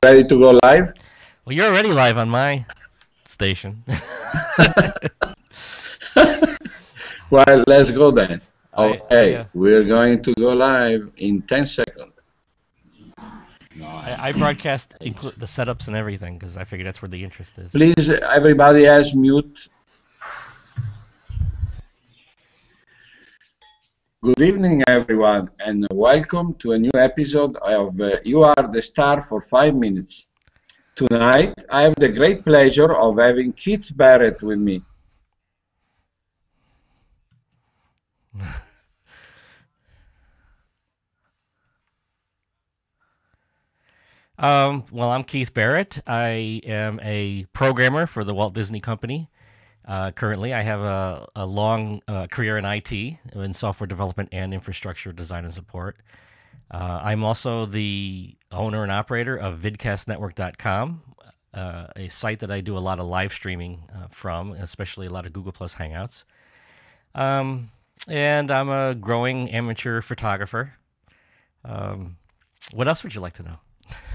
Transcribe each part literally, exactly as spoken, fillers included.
ready to go live? Well, you're already live on my station. Well, let's go then. I, Okay, I, uh, we're going to go live in ten seconds. I, I broadcast include the setups and everything because I figure that's where the interest is. Please, everybody else mute. Good evening, everyone, and welcome to a new episode of uh, You Are the Star for Five Minutes. Tonight, I have the great pleasure of having Keith Barrett with me. Um, well, I'm Keith Barrett. I am a programmer for the Walt Disney Company. Uh, currently, I have a, a long uh, career in I T, in software development and infrastructure design and support. Uh, I'm also the owner and operator of vidcast network dot com, uh, a site that I do a lot of live streaming uh, from, especially a lot of Google Plus Hangouts. Um, and I'm a growing amateur photographer. Um, what else would you like to know?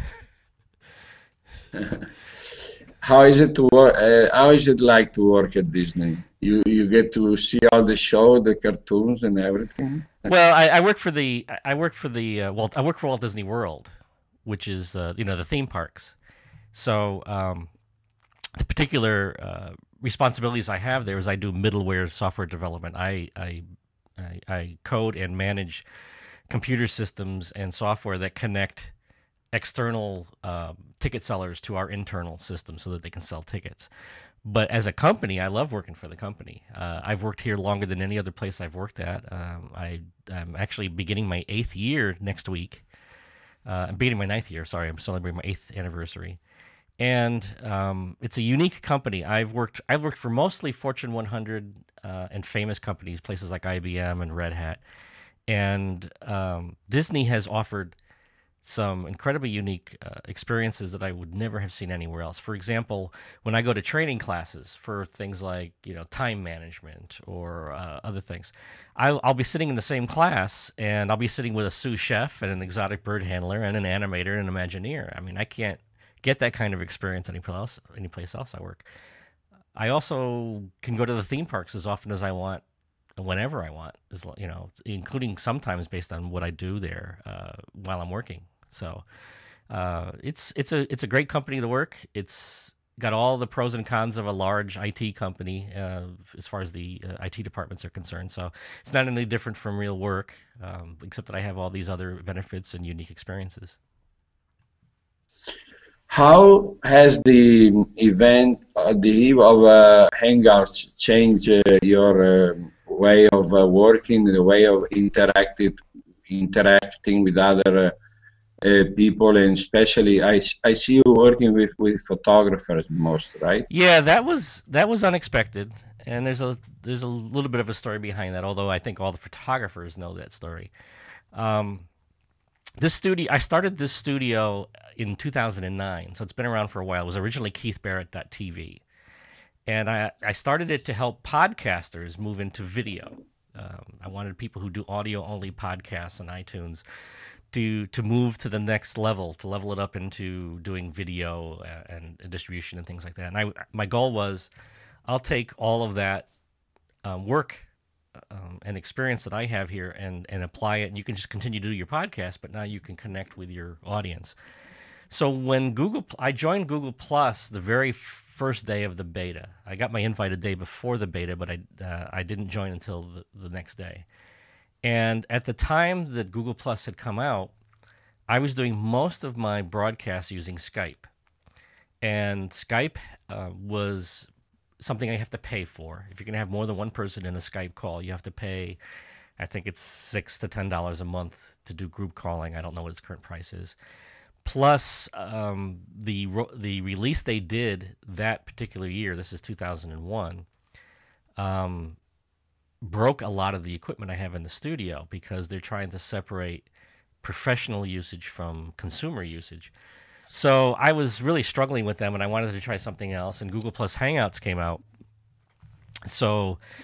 How is it to work? Uh, how is it like to work at Disney? You you get to see all the show, the cartoons, and everything. Well, I, I work for the I work for the uh, Walt I work for Walt Disney World, which is uh, you know the theme parks. So um, the particular uh, responsibilities I have there is I do middleware software development. I I I, I code and manage computer systems and software that connect external uh, ticket sellers to our internal system so that they can sell tickets. But as a company, I love working for the company. Uh, I've worked here longer than any other place I've worked at. Um, I, I'm actually beginning my eighth year next week. Uh, I'm beginning my ninth year, sorry. I'm celebrating my eighth anniversary. And um, it's a unique company. I've worked I've worked for mostly Fortune one hundred uh, and famous companies, places like I B M and Red Hat. And um, Disney has offered some incredibly unique uh, experiences that I would never have seen anywhere else. For example, when I go to training classes for things like you know time management or uh, other things, I'll, I'll be sitting in the same class and I'll be sitting with a sous chef and an exotic bird handler and an animator and an Imagineer. I mean, I can't get that kind of experience anyplace else. Anyplace else I work. I also can go to the theme parks as often as I want, whenever I want, as you know, including sometimes based on what I do there uh, while I'm working. So uh, it's it's a it's a great company to work. It's got all the pros and cons of a large I T company uh, as far as the uh, I T departments are concerned. So it's not any different from real work, um, except that I have all these other benefits and unique experiences. How has the event, uh, the eve of uh, Hangouts, changed uh, your uh, way of uh, working, the way of interacting interacting with other uh, Uh, people, and especially I, I see you working with, with photographers most, right? Yeah, that was that was unexpected, and there's a there's a little bit of a story behind that. Although I think all the photographers know that story. Um, this studio, I started this studio in two thousand nine, so it's been around for a while. It was originally keith barrett dot t v, and I I started it to help podcasters move into video. Um, I wanted people who do audio only podcasts on iTunes to to move to the next level, to level it up into doing video and, and distribution and things like that. And I, my goal was, I'll take all of that um, work um, and experience that I have here and and apply it, and you can just continue to do your podcast, but now you can connect with your audience. So when Google, I joined Google Plus the very first day of the beta. I got my invite a day before the beta, but I uh, I didn't join until the, the next day. And at the time that Google Plus had come out, I was doing most of my broadcasts using Skype. And Skype uh, was something I have to pay for. If you're going to have more than one person in a Skype call, you have to pay, I think it's six to ten dollars a month to do group calling. I don't know what its current price is. Plus, um, the the release they did that particular year, this is two thousand one, um, broke a lot of the equipment I have in the studio because they're trying to separate professional usage from consumer usage. So I was really struggling with them, and I wanted to try something else, and Google Plus Hangouts came out. So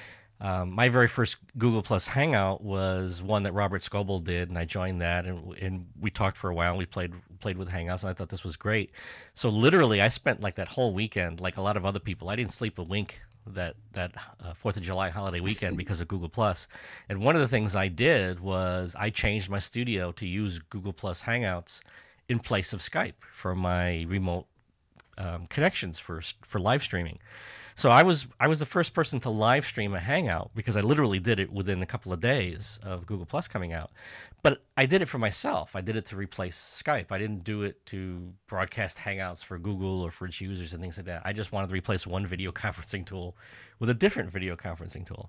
Um, my very first Google Plus Hangout was one that Robert Scoble did, and I joined that, and and we talked for a while. And we played played with Hangouts, and I thought this was great. So literally, I spent like that whole weekend, like a lot of other people. I didn't sleep a wink that that uh, Fourth of July holiday weekend because of Google Plus. And one of the things I did was I changed my studio to use Google Plus Hangouts in place of Skype for my remote um, connections for for live streaming. So I was I was the first person to live stream a Hangout because I literally did it within a couple of days of Google Plus coming out. But I did it for myself. I did it to replace Skype. I didn't do it to broadcast Hangouts for Google or for its users and things like that. I just wanted to replace one video conferencing tool with a different video conferencing tool.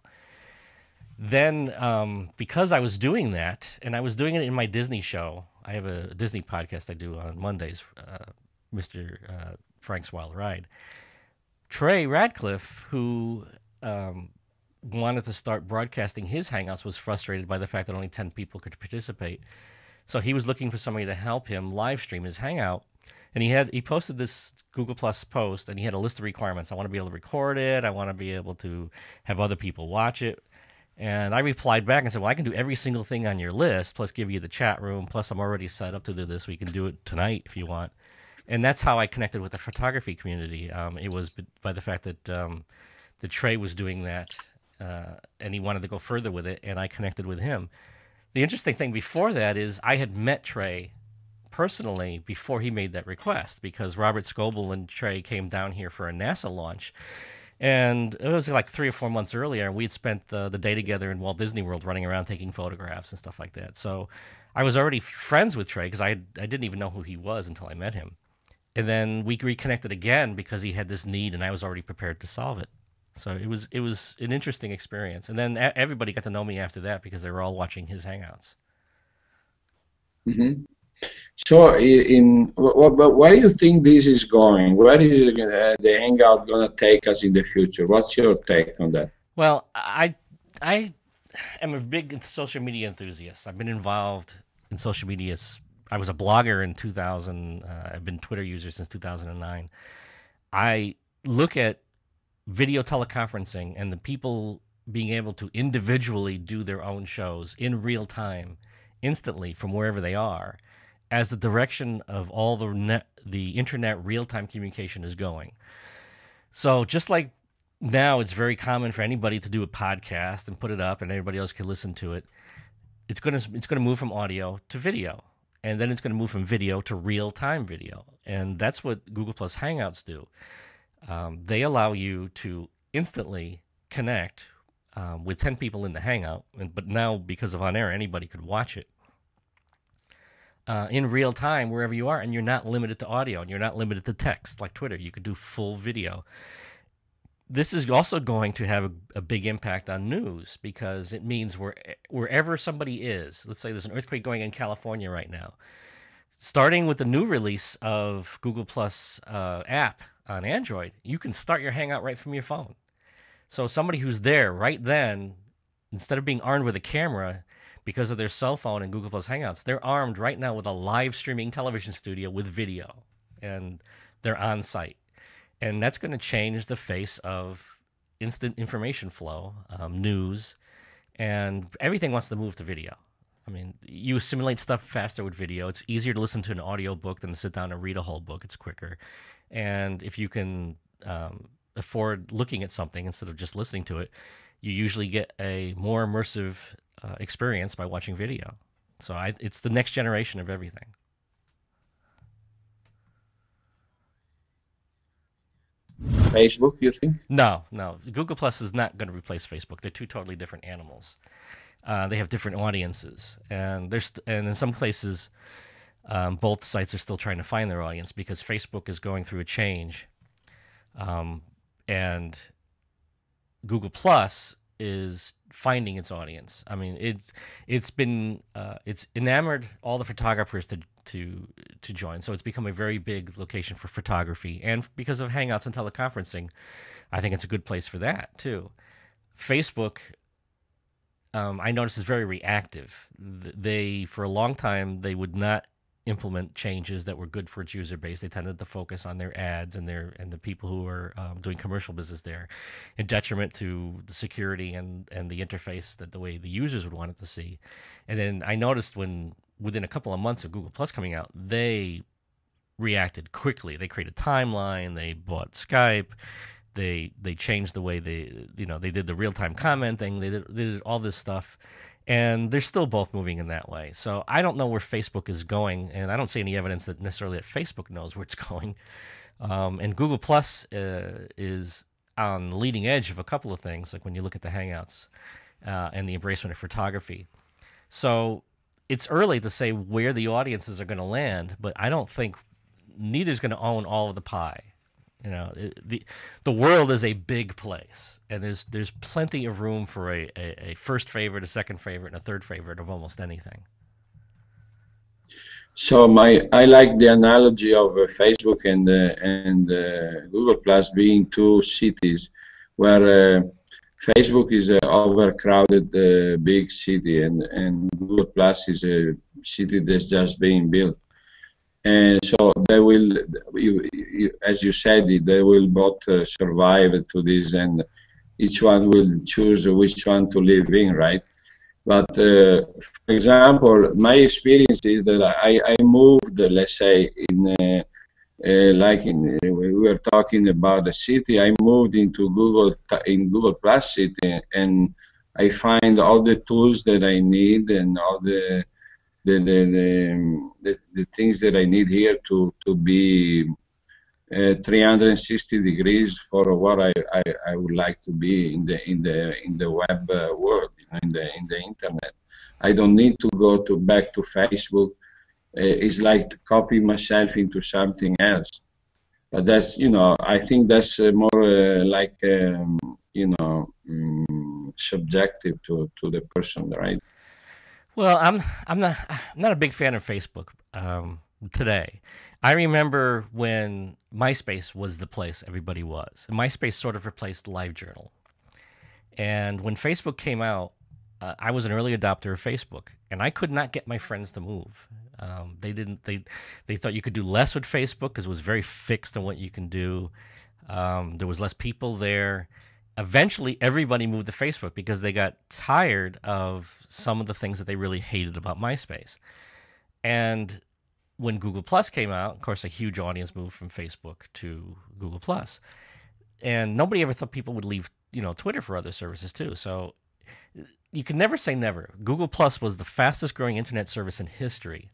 Then um, because I was doing that, and I was doing it in my Disney show, I have a Disney podcast I do on Mondays, uh, Mister Uh, Frank's Wild Ride. Trey Radcliffe, who um, wanted to start broadcasting his Hangouts, was frustrated by the fact that only ten people could participate. So he was looking for somebody to help him live stream his Hangout. And he had he posted this Google Plus post, and he had a list of requirements. I want to be able to record it. I want to be able to have other people watch it. And I replied back and said, well, I can do every single thing on your list, plus give you the chat room, plus I'm already set up to do this. We can do it tonight if you want. And that's how I connected with the photography community. Um, it was by the fact that um, the Trey was doing that, uh, and he wanted to go further with it, and I connected with him. The interesting thing before that is I had met Trey personally before he made that request, because Robert Scoble and Trey came down here for a NASA launch. And it was like three or four months earlier, and we'd spent the, the day together in Walt Disney World running around taking photographs and stuff like that. So I was already friends with Trey because I, I didn't even know who he was until I met him. And then we reconnected again because he had this need, and I was already prepared to solve it. So it was it was an interesting experience. And then everybody got to know me after that because they were all watching his Hangouts. Mm-hmm. So, in but where do you think this is going? Where is uh, the Hangout going to take us in the future? What's your take on that? Well, I I am a big social media enthusiast. I've been involved in social media. I was a blogger in two thousand. Uh, I've been a Twitter user since two thousand nine. I look at video teleconferencing and the people being able to individually do their own shows in real time, instantly from wherever they are, as the direction of all the net, the internet real-time communication is going. So just like now it's very common for anybody to do a podcast and put it up and everybody else can listen to it, it's going to it's going to move from audio to video. And then it's going to move from video to real-time video. And that's what Google Plus Hangouts do. Um, they allow you to instantly connect um, with ten people in the Hangout. And, but now, because of On Air, anybody could watch it uh, in real time wherever you are. And you're not limited to audio, and you're not limited to text like Twitter. You could do full video. This is also going to have a, a big impact on news, because it means where, wherever somebody is, let's say there's an earthquake going in California right now, starting with the new release of Google Plus uh, app on Android, you can start your Hangout right from your phone. So somebody who's there right then, instead of being armed with a camera because of their cell phone and Google Plus Hangouts, they're armed right now with a live streaming television studio with video, and they're on site. And that's going to change the face of instant information flow, um, news, and everything wants to move to video. I mean, you assimilate stuff faster with video. It's easier to listen to an audio book than to sit down and read a whole book. It's quicker. And if you can um, afford looking at something instead of just listening to it, you usually get a more immersive uh, experience by watching video. So I, it's the next generation of everything. Facebook, you think? No, no. Google Plus is not going to replace Facebook. They're two totally different animals. Uh, they have different audiences, and there's and in some places, um, both sites are still trying to find their audience, because Facebook is going through a change, um, and Google Plus is finding its audience. I mean, it's it's been uh, it's enamored all the photographers to to to join. So it's become a very big location for photography, and because of Hangouts and teleconferencing, I think it's a good place for that too. Facebook, um, I noticed, is very reactive. They for a long time they would not implement changes that were good for its user base. They tended to focus on their ads and their and the people who were um, doing commercial business there, in detriment to the security and and the interface that the way the users would want it to see. And then I noticed when within a couple of months of Google Plus coming out, they reacted quickly. They created a timeline. They bought Skype. They they changed the way they you know they did the real time commenting. They did, they did all this stuff. And they're still both moving in that way. So I don't know where Facebook is going, and I don't see any evidence that necessarily that Facebook knows where it's going. Um, and Google Plus uh, is on the leading edge of a couple of things, like when you look at the Hangouts uh, and the embracement of photography. So it's early to say where the audiences are going to land, but I don't think neither's going to own all of the pie. You know, it, the the world is a big place, and there's there's plenty of room for a, a, a first favorite, a second favorite, and a third favorite of almost anything. So my I like the analogy of uh, Facebook and uh, and uh, Google Plus being two cities, where uh, Facebook is an overcrowded uh, big city, and and Google Plus is a city that's just being built. And so they will, you, you, as you said, they will both uh, survive to this, and each one will choose which one to live in, right? But uh, for example, my experience is that I, I moved, let's say, in uh, uh, like in, uh, we were talking about the city. I moved into Google in Google Plus City, and I find all the tools that I need and all the The, the, the, the, the things that I need here to, to be uh, three hundred sixty degrees for what I, I, I would like to be in the in the in the web uh, world, you know, in the in the internet. I don't need to go to back to Facebook. Uh, it's like to copy myself into something else. But that's, you know, I think that's uh, more uh, like um, you know um, subjective to to the person, right? Well, I'm I'm not I'm not a big fan of Facebook um, today. I remember when MySpace was the place everybody was. And MySpace sort of replaced LiveJournal. And when Facebook came out, uh, I was an early adopter of Facebook, and I could not get my friends to move. Um, they didn't. They they thought you could do less with Facebook because it was very fixed on what you can do. Um, there was less people there. Eventually, everybody moved to Facebook because they got tired of some of the things that they really hated about MySpace. And when Google Plus came out, of course, a huge audience moved from Facebook to Google Plus. And nobody ever thought people would leave, you know, Twitter for other services too. So you can never say never. Google Plus was the fastest growing internet service in history.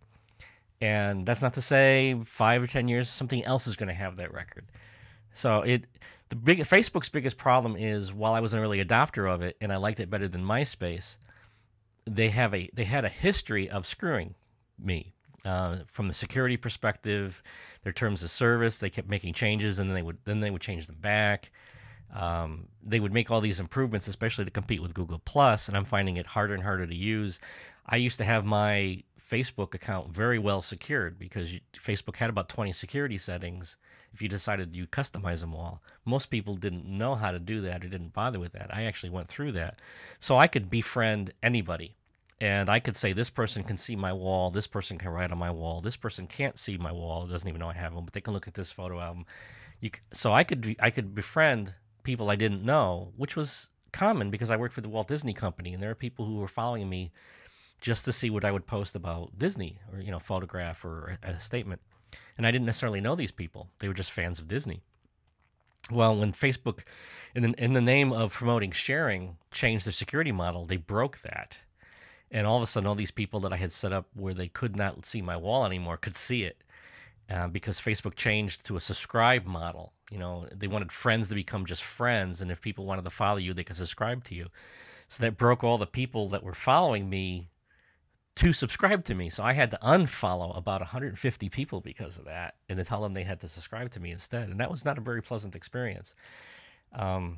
And that's not to say five or ten years, something else is going to have that record. So it, the big Facebook's biggest problem is, while I was an early adopter of it and I liked it better than MySpace, they have a they had a history of screwing me uh, from the security perspective. Their terms of service, they kept making changes, and then they would then they would change them back. Um, they would make all these improvements, especially to compete with Google Plus, and I'm finding it harder and harder to use. I used to have my Facebook account very well secured because you, Facebook had about twenty security settings. If you decided you customize them all, most people didn't know how to do that or didn't bother with that. I actually went through that. So I could befriend anybody, and I could say, this person can see my wall, this person can write on my wall, this person can't see my wall, doesn't even know I have them, but they can look at this photo album. You, so I could I could befriend people I didn't know, which was common because I worked for the Walt Disney Company, and there are people who were following me just to see what I would post about Disney, or, you know, photograph or a, a statement. And I didn't necessarily know these people. They were just fans of Disney. Well, when Facebook, in the, in the name of promoting sharing, changed their security model, they broke that. And all of a sudden, all these people that I had set up where they could not see my wall anymore could see it, uh, because Facebook changed to a subscribe model. You know, they wanted friends to become just friends, and if people wanted to follow you, they could subscribe to you. So that broke all the people that were following me to subscribe to me. So I had to unfollow about one hundred fifty people because of that, and to tell them they had to subscribe to me instead. And that was not a very pleasant experience. Um,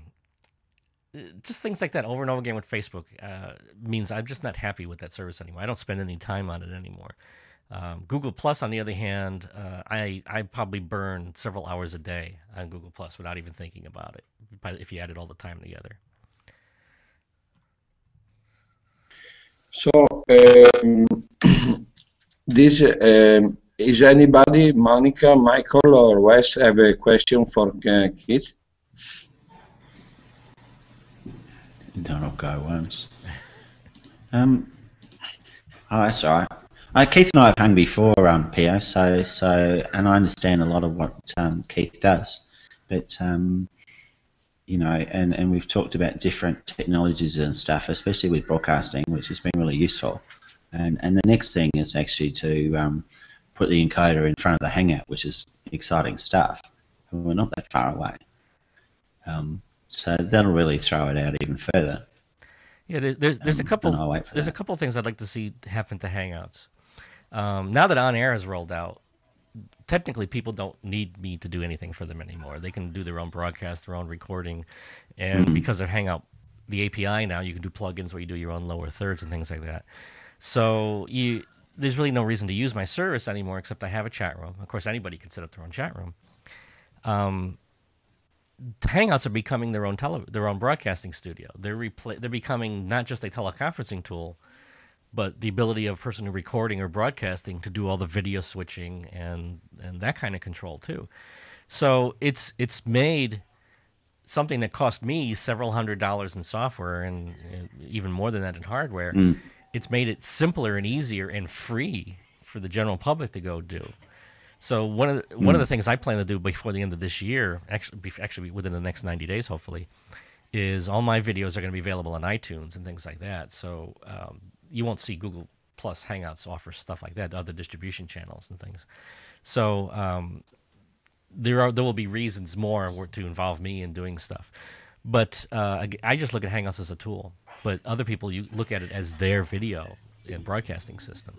just things like that over and over again with Facebook uh, means I'm just not happy with that service anymore. I don't spend any time on it anymore. Um, Google Plus, on the other hand, uh, I, I probably burn several hours a day on Google Plus without even thinking about it, if you added all the time together. So um, this um, is anybody, Monica, Michael, or Wes, have a question for uh, Keith? Don't go once. Um, oh, that's all right. Uh, Keith and I have hung before, um, Pio, so, so, and I understand a lot of what um, Keith does, but, um, you know, and, and we've talked about different technologies and stuff, especially with broadcasting, which has been really useful. And, and the next thing is actually to um, put the encoder in front of the Hangout, which is exciting stuff. And we're not that far away. Um, so that'll really throw it out even further. Yeah, there, there's there's um, a couple there's that. a couple things I'd like to see happen to Hangouts. Um, now that On Air has rolled out, technically people don't need me to do anything for them anymore. They can do their own broadcast, their own recording, and mm-hmm. because of Hangout, the A P I now, you can do plugins where you do your own lower thirds and things like that. So you, there's really no reason to use my service anymore except I have a chat room. Of course, anybody can set up their own chat room. Um, Hangouts are becoming their own tele their own broadcasting studio. They're repla they're becoming not just a teleconferencing tool, but the ability of a person who's recording or broadcasting to do all the video switching and and that kind of control too. So it's it's made something that cost me several hundred dollars in software and, and even more than that in hardware. Mm. It's made it simpler and easier and free for the general public to go do. So one of the, mm. one of the things I plan to do before the end of this year, actually, actually within the next ninety days, hopefully, is all my videos are going to be available on iTunes and things like that. So um, you won't see Google Plus Hangouts offer stuff like that, other distribution channels and things. So um, there are there will be reasons more to involve me in doing stuff. But uh, I just look at Hangouts as a tool. But other people, you look at it as their video and broadcasting system.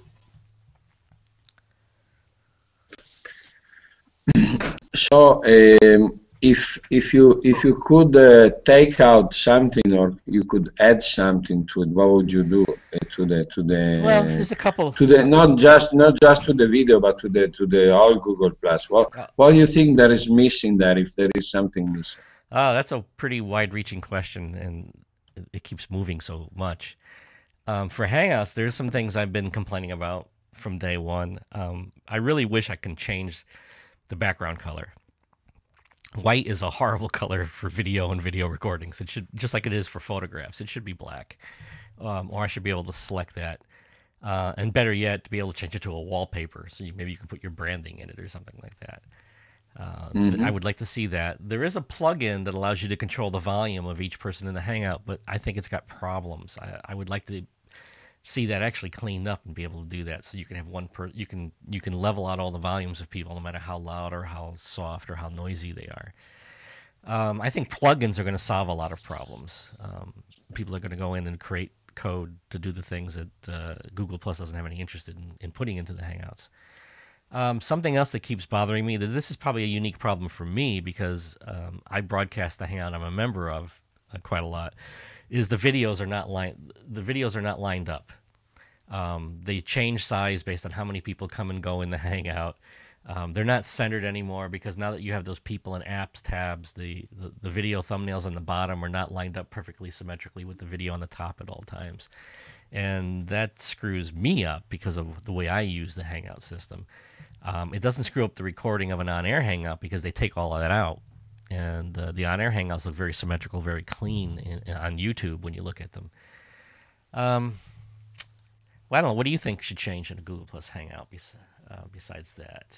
So, um, if if you if you could uh, take out something or you could add something to it, what would you do uh, to the to the? Well, there's a couple. To the not just not just to the video, but to the to the all Google Plus. What uh, what do you think that is missing there? If there is something missing? Oh, that's a pretty wide-reaching question, and it, it keeps moving so much. Um, for Hangouts, there's some things I've been complaining about from day one. Um, I really wish I can change the background color. White is a horrible color for video and video recordings. It should, just like it is for photographs, it should be black. Um, or I should be able to select that. Uh, and better yet, to be able to change it to a wallpaper, so you, maybe you can put your branding in it or something like that. Uh, mm-hmm. I would like to see that. There is a plugin that allows you to control the volume of each person in the Hangout, but I think it's got problems. I, I would like to see that actually cleaned up and be able to do that, so you can have one per you can you can level out all the volumes of people, no matter how loud or how soft or how noisy they are. Um, I think plugins are going to solve a lot of problems. Um, people are going to go in and create code to do the things that uh, Google Plus doesn't have any interest in, in putting into the Hangouts. Um, something else that keeps bothering me, that this is probably a unique problem for me because um, I broadcast the Hangout I'm a member of uh, quite a lot, is the videos are not lined. The videos are not lined up. Um, they change size based on how many people come and go in the Hangout. Um, they're not centered anymore because now that you have those people and apps tabs, the, the the video thumbnails on the bottom are not lined up perfectly symmetrically with the video on the top at all times, and that screws me up because of the way I use the Hangout system. Um, it doesn't screw up the recording of an on-air Hangout because they take all of that out. And uh, the on-air Hangouts look very symmetrical, very clean in, on YouTube when you look at them. Um, well, I don't know. What do you think should change in a Google Plus Hangout bes uh, besides that?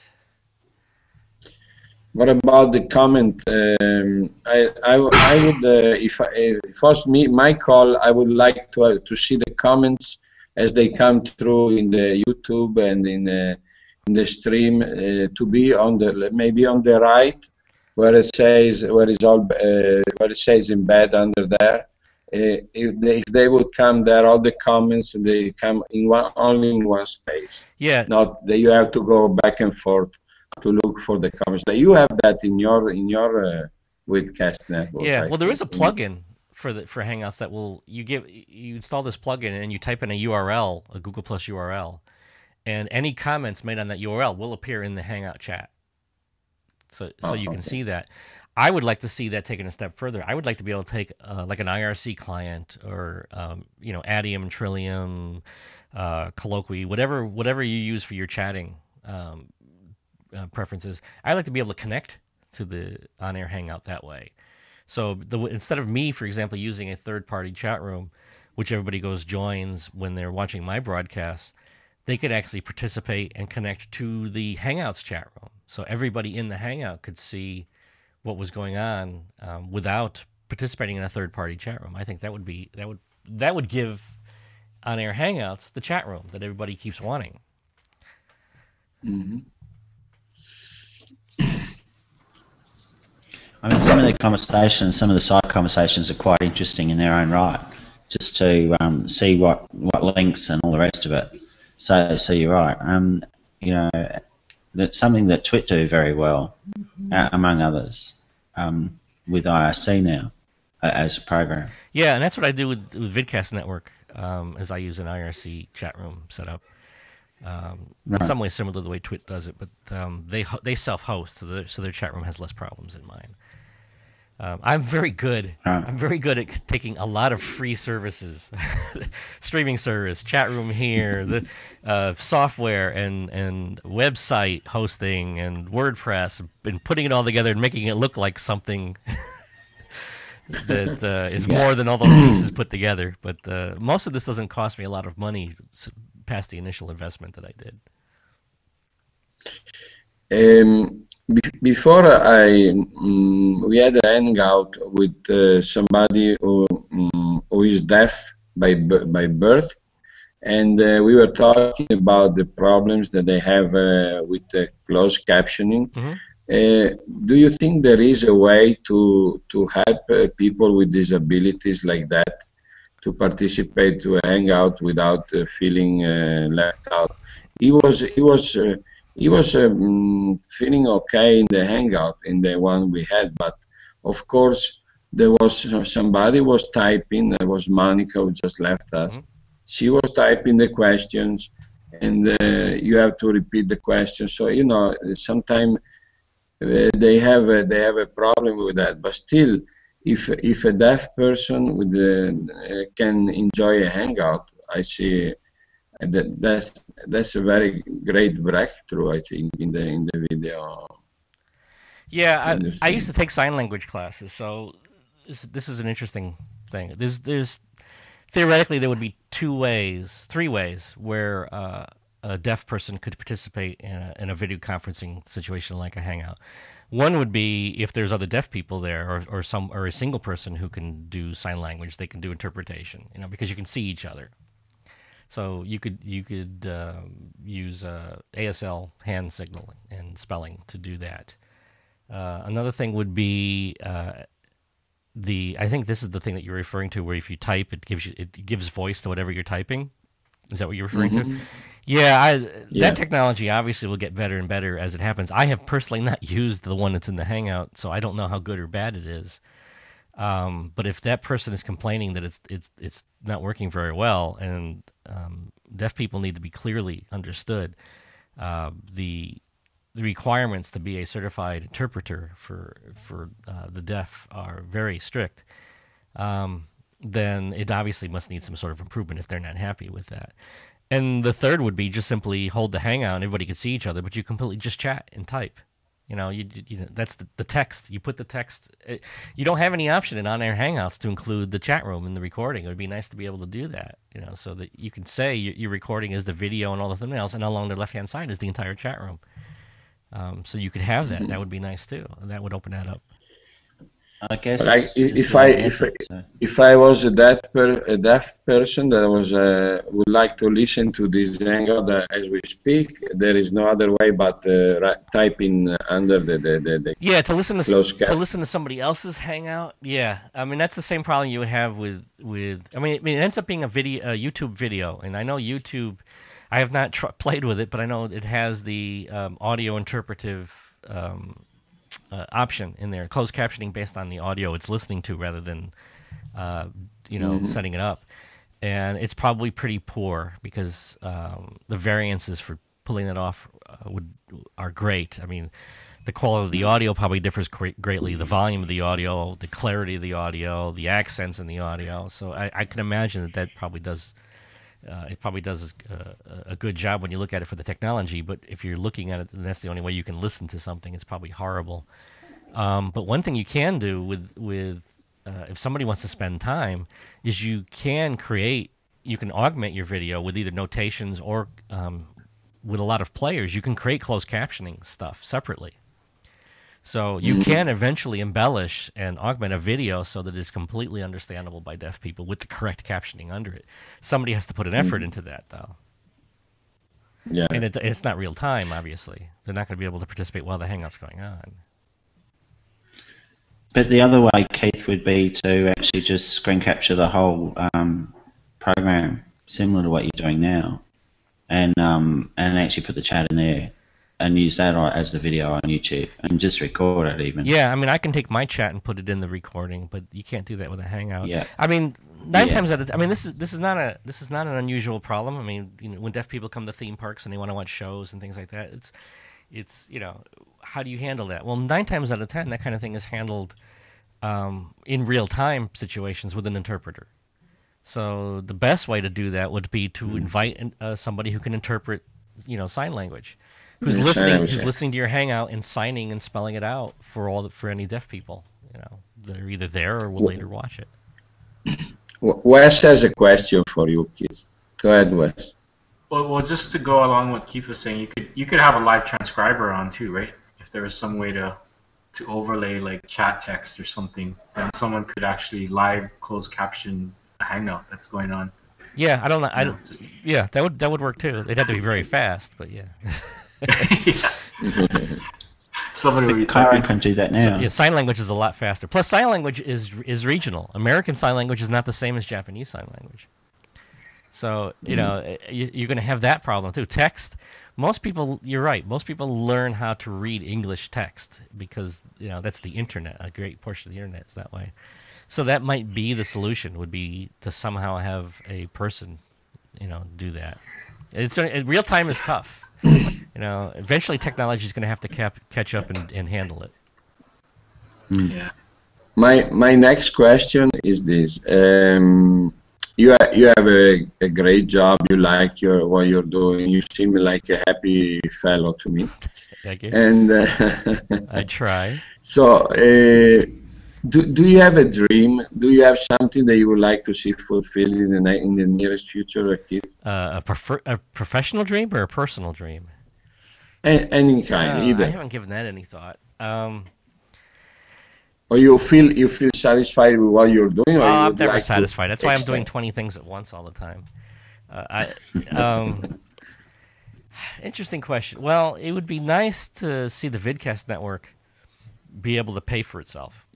What about the comment? Um, I, I, I would, uh, if, I, if it was me, my call, I would like to uh, to see the comments as they come through in the YouTube and in the, in the stream uh, to be on the maybe on the right, where it says where is all uh, where it says embed under there. Uh, if they if they would come there, all the comments they come in one only in one space. Yeah. Not that you have to go back and forth to look for the comments. But you have that in your in your uh, Vidcast network. Yeah. I Well, there think. is a plugin for the for Hangouts that will you give you install this plugin and you type in a U R L, a Google Plus U R L, and any comments made on that U R L will appear in the Hangout chat. So, so oh, you can okay. see that. I would like to see that taken a step further. I would like to be able to take uh, like an I R C client or um, you know, Adium, Trillium, uh, Colloquy, whatever whatever you use for your chatting, um, uh, preferences. I like to be able to connect to the on-air Hangout that way. So the, instead of me, for example, using a third-party chat room, which everybody goes joins when they're watching my broadcast, they could actually participate and connect to the Hangouts chat room. So everybody in the Hangout could see what was going on um, without participating in a third-party chat room. I think that would be that would that would give on-air Hangouts the chat room that everybody keeps wanting. Mm-hmm. I mean, some of the conversations, some of the side conversations are quite interesting in their own right, just to um, see what, what links and all the rest of it. So, so you're right. Um, you know, that's something that Twit do very well, uh, among others, um, with I R C now uh, as a program. Yeah, and that's what I do with, with Vidcast Network, um, as I use an I R C chat room setup. Um, right. In some ways similar to the way Twit does it, but um, they they self-host, so, their, so their chat room has less problems than mine. Um, I'm very good. Right. I'm very good at taking a lot of free services, streaming service, chat room here, the uh, software and and website hosting and WordPress, and putting it all together and making it look like something that uh, is Yeah. more than all those pieces put together. But uh, most of this doesn't cost me a lot of money past the initial investment that I did. Um, be before I, um, we had a hangout with uh, somebody who, um, who is deaf by by birth, and uh, we were talking about the problems that they have uh, with uh, closed captioning. Mm-hmm. Uh, do you think there is a way to to help uh, people with disabilities like that to participate to a hangout without uh, feeling uh, left out? He was he was uh, he was um, feeling okay in the hangout, in the one we had, but of course there was somebody was typing. There was Monica who just left us. Mm-hmm. She was typing the questions, and uh, you have to repeat the questions. So you know sometimes uh, they have a, they have a problem with that. But still, if if a deaf person with the, uh, can enjoy a hangout, I see. That, that's that's a very great breakthrough, I think, in the in the video. Yeah, I, I used to take sign language classes, so this this is an interesting thing. There's there's theoretically there would be two ways, three ways where uh, a deaf person could participate in a, in a video conferencing situation like a hangout. One would be if there's other deaf people there, or or some or a single person who can do sign language, they can do interpretation, you know, because you can see each other. So you could you could uh, use uh, A S L hand signal and spelling to do that. Uh, another thing would be uh, the I think this is the thing that you're referring to, where if you type, it gives you it gives voice to whatever you're typing. Is that what you're referring mm-hmm. to? Yeah, I, yeah, that technology obviously will get better and better as it happens. I have personally not used the one that's in the Hangout, so I don't know how good or bad it is. Um, but if that person is complaining that it's it's it's not working very well, and um, deaf people need to be clearly understood, uh, the the requirements to be a certified interpreter for for uh, the deaf are very strict. Um, then it obviously must need some sort of improvement if they're not happy with that. And the third would be just simply hold the Hangout and everybody can see each other, but you completely just chat and type. You know, you, you know that's the, the text. You put the text. It, you don't have any option in on-air Hangouts to include the chat room in the recording. It would be nice to be able to do that, you know, so that you can say your, your recording is the video and all the thumbnails, and along the left-hand side is the entire chat room. Um, so you could have that. That would be nice too, and that would open that up. I guess like if I if I, so. if I was a deaf per, a deaf person that was uh, would like to listen to this hangout uh, as we speak, there is no other way but uh, typing under the the, the, the yeah to listen to to listen to somebody else's hangout. Yeah, I mean that's the same problem you would have with with. I mean, I mean it ends up being a video, a YouTube video, and I know YouTube. I have not tr played with it, but I know it has the um, audio interpretive. Um, Uh, option in there, closed captioning based on the audio it's listening to rather than, uh, you know, mm-hmm. setting it up. And it's probably pretty poor because um, the variances for pulling it off uh, would are great. I mean, the quality of the audio probably differs great, greatly. The volume of the audio, the clarity of the audio, the accents in the audio. So I, I can imagine that that probably does Uh, it probably does a, a good job when you look at it for the technology, but if you're looking at it and that's the only way you can listen to something, it's probably horrible. Um, but one thing you can do with with uh, if somebody wants to spend time is you can create, you can augment your video with either notations or um, with a lot of players. You can create closed captioning stuff separately. So you can eventually embellish and augment a video so that it's completely understandable by deaf people with the correct captioning under it. Somebody has to put an effort into that, though. Yeah. And it, it's not real time, obviously. They're not going to be able to participate while the hangout's going on. But the other way, Keith, would be to actually just screen capture the whole um, program, similar to what you're doing now, and um, and actually put the chat in there. And use that as the video on YouTube, and just record it even. Yeah, I mean, I can take my chat and put it in the recording, but you can't do that with a Hangout. Yeah. I mean, nine yeah. times out of I mean, this is this is not a this is not an unusual problem. I mean, you know, when deaf people come to theme parks and they want to watch shows and things like that, it's it's you know, how do you handle that? Well, nine times out of ten, that kind of thing is handled um, in real time situations with an interpreter. So the best way to do that would be to invite uh, somebody who can interpret, you know, sign language. Who's Yeah, listening? sure, Who's sure. listening to your Hangout and signing and spelling it out for all the, for any deaf people? You know, they're either there or will later watch it. W- Wes has a question for you, Keith. Go ahead, Wes. Well, well, just to go along with what Keith was saying, you could you could have a live transcriber on too, right? If there was some way to to overlay like chat text or something, then someone could actually live closed caption a Hangout that's going on. Yeah, I don't know. I You know, don't. just Yeah, that would that would work too. They'd have to be very fast, but yeah. somebody would be Karen typing. can do that now. Yeah, sign language is a lot faster. Plus, sign language is is regional. American sign language is not the same as Japanese sign language. So you know you, you're going to have that problem too. Text. Most people, you're right. Most people learn how to read English text because you know that's the internet. A great portion of the internet is that way. So that might be the solution. Would be to somehow have a person, you know, do that. It's real time is tough. You know, eventually technology is going to have to cap, catch up and, and handle it. Yeah. My my next question is this: um, you ha- you have a, a great job. You like your what you're doing. You seem like a happy fellow to me. Thank you. And uh, I try. so, uh, do do you have a dream? Do you have something that you would like to see fulfilled in the ni- in the nearest future, Keith? Uh, a, prefer- a professional dream or a personal dream? A- any kind, Uh, I either. haven't given that any thought. Um, Or you feel you feel satisfied with what you're doing? Or oh, you I'm would never like to satisfied. That's why I'm doing expand? twenty things at once all the time. Uh, I, um, interesting question. Well, it would be nice to see the Vidcast network be able to pay for itself,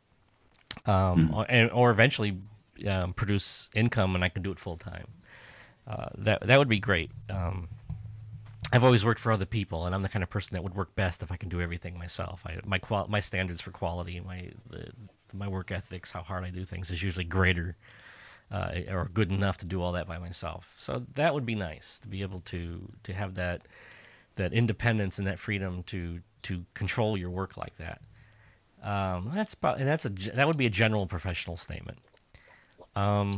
um, or, and, or eventually um, produce income, and I can do it full time. Uh, that that would be great. Um, I've always worked for other people, and I'm the kind of person that would work best if I can do everything myself. I, my qual my standards for quality, my the, my work ethics, how hard I do things is usually greater uh, or good enough to do all that by myself. So that would be nice to be able to to have that that independence and that freedom to to control your work like that. Um, that's about, and that's a that would be a general professional statement. Um,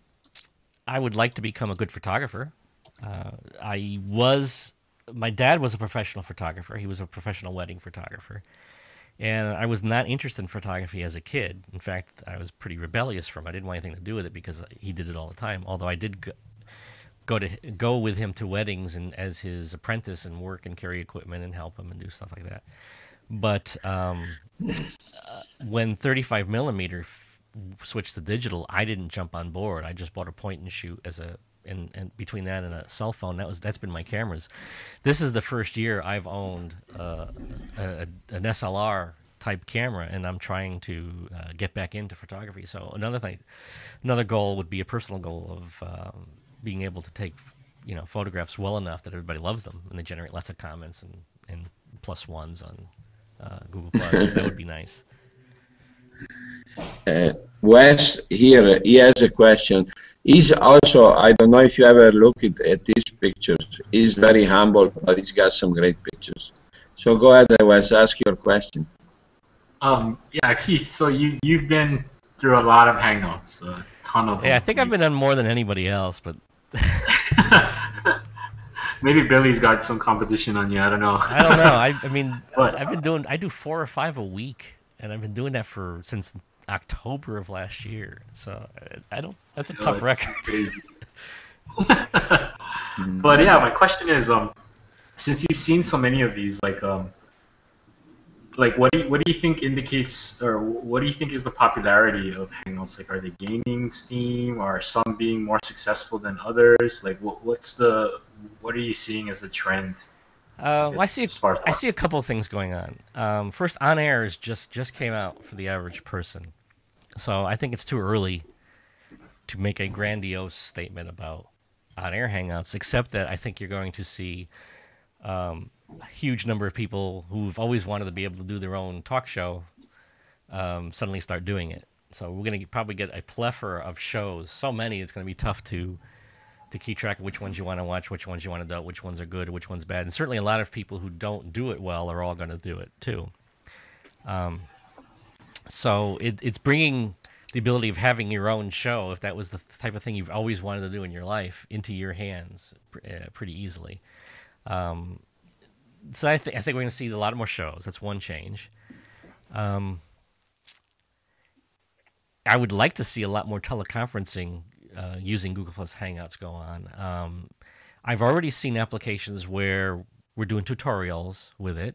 I would like to become a good photographer. Uh, I was. My dad was a professional photographer. He was a professional wedding photographer. And I was not interested in photography as a kid. In fact, I was pretty rebellious from it. I didn't want anything to do with it because he did it all the time. Although I did go, go to go with him to weddings and as his apprentice and work and carry equipment and help him and do stuff like that. But um, uh, when thirty-five millimeter f- switched to digital, I didn't jump on board. I just bought a point and shoot as a And, and between that and a cell phone, that was that's been my cameras. This is the first year I've owned uh, a, an S L R type camera, and I'm trying to uh, get back into photography. So another thing, another goal would be a personal goal of um, being able to take, you know, photographs well enough that everybody loves them and they generate lots of comments and, and plus ones on uh, Google Plus. That would be nice. Uh, Wes here, he has a question. He's also, I don't know if you ever look at, at these pictures. He's very humble, but he's got some great pictures. So go ahead, Wes, ask your question. Um, yeah, Keith. So you you've been through a lot of Hangouts, a ton of them. Yeah, I think I've been on more than anybody else, but Maybe Billy's got some competition on you. I don't know. I don't know. I, I mean, But- I've been doing. I do four or five a week, and I've been doing that for since October of last year. So I, I don't. That's a No, tough it's record. crazy. But yeah, my question is, um, since you've seen so many of these, like, um, like what do you, what do you think indicates, or what do you think is the popularity of Hangouts? Like, are they gaining steam, or are some being more successful than others? Like, what, what's the, what are you seeing as the trend? Uh, well, I see. A, as far as I see a couple of things going on. Um, first, on air is just just came out for the average person, so I think it's too early to make a grandiose statement about on-air hangouts. Except that I think you're going to see um, a huge number of people who've always wanted to be able to do their own talk show um, suddenly start doing it. So we're going to probably get a plethora of shows. So many, it's going to be tough to. to keep track of which ones you want to watch, which ones you want to do, which ones are good, which ones bad. And certainly a lot of people who don't do it well are all going to do it too. Um, so it, it's bringing the ability of having your own show, if that was the type of thing you've always wanted to do in your life, into your hands uh, pretty easily. Um, so I, th- I think we're going to see a lot more shows. That's one change. Um, I would like to see a lot more teleconferencing Uh, using Google Plus Hangouts go on. Um, I've already seen applications where we're doing tutorials with it.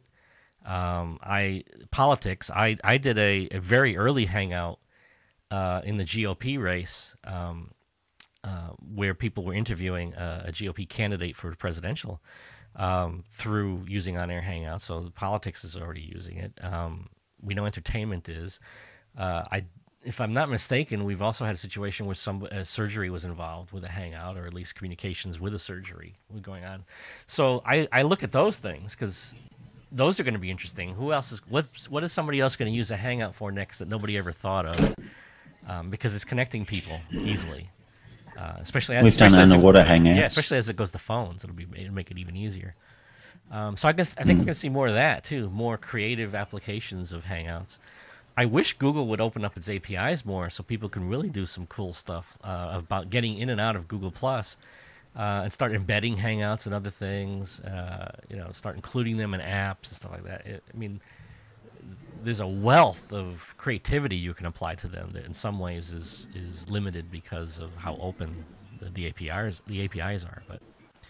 Um, I politics. I I did a, a very early hangout uh, in the G O P race um, uh, where people were interviewing a, a G O P candidate for presidential um, through using on-air hangouts. So the politics is already using it. Um, we know entertainment is. Uh, I. If I'm not mistaken, we've also had a situation where some uh, surgery was involved with a hangout, or at least communications with a surgery going on. So I, I look at those things because those are going to be interesting. Who else is what? What is somebody else going to use a hangout for next that nobody ever thought of? Um, because it's connecting people easily, uh, especially We've especially done as it- underwater hangouts. Yeah, especially as it goes to phones, it'll be it'll make it even easier. Um, so I guess I think we're going to see more of that too, more creative applications of hangouts. I wish Google would open up its A P Is more so people can really do some cool stuff uh, about getting in and out of Google Plus, uh, and start embedding Hangouts and other things. Uh, you know, start including them in apps and stuff like that. It, I mean, there's a wealth of creativity you can apply to them that, in some ways, is is limited because of how open the, the A P Is the A P Is are. But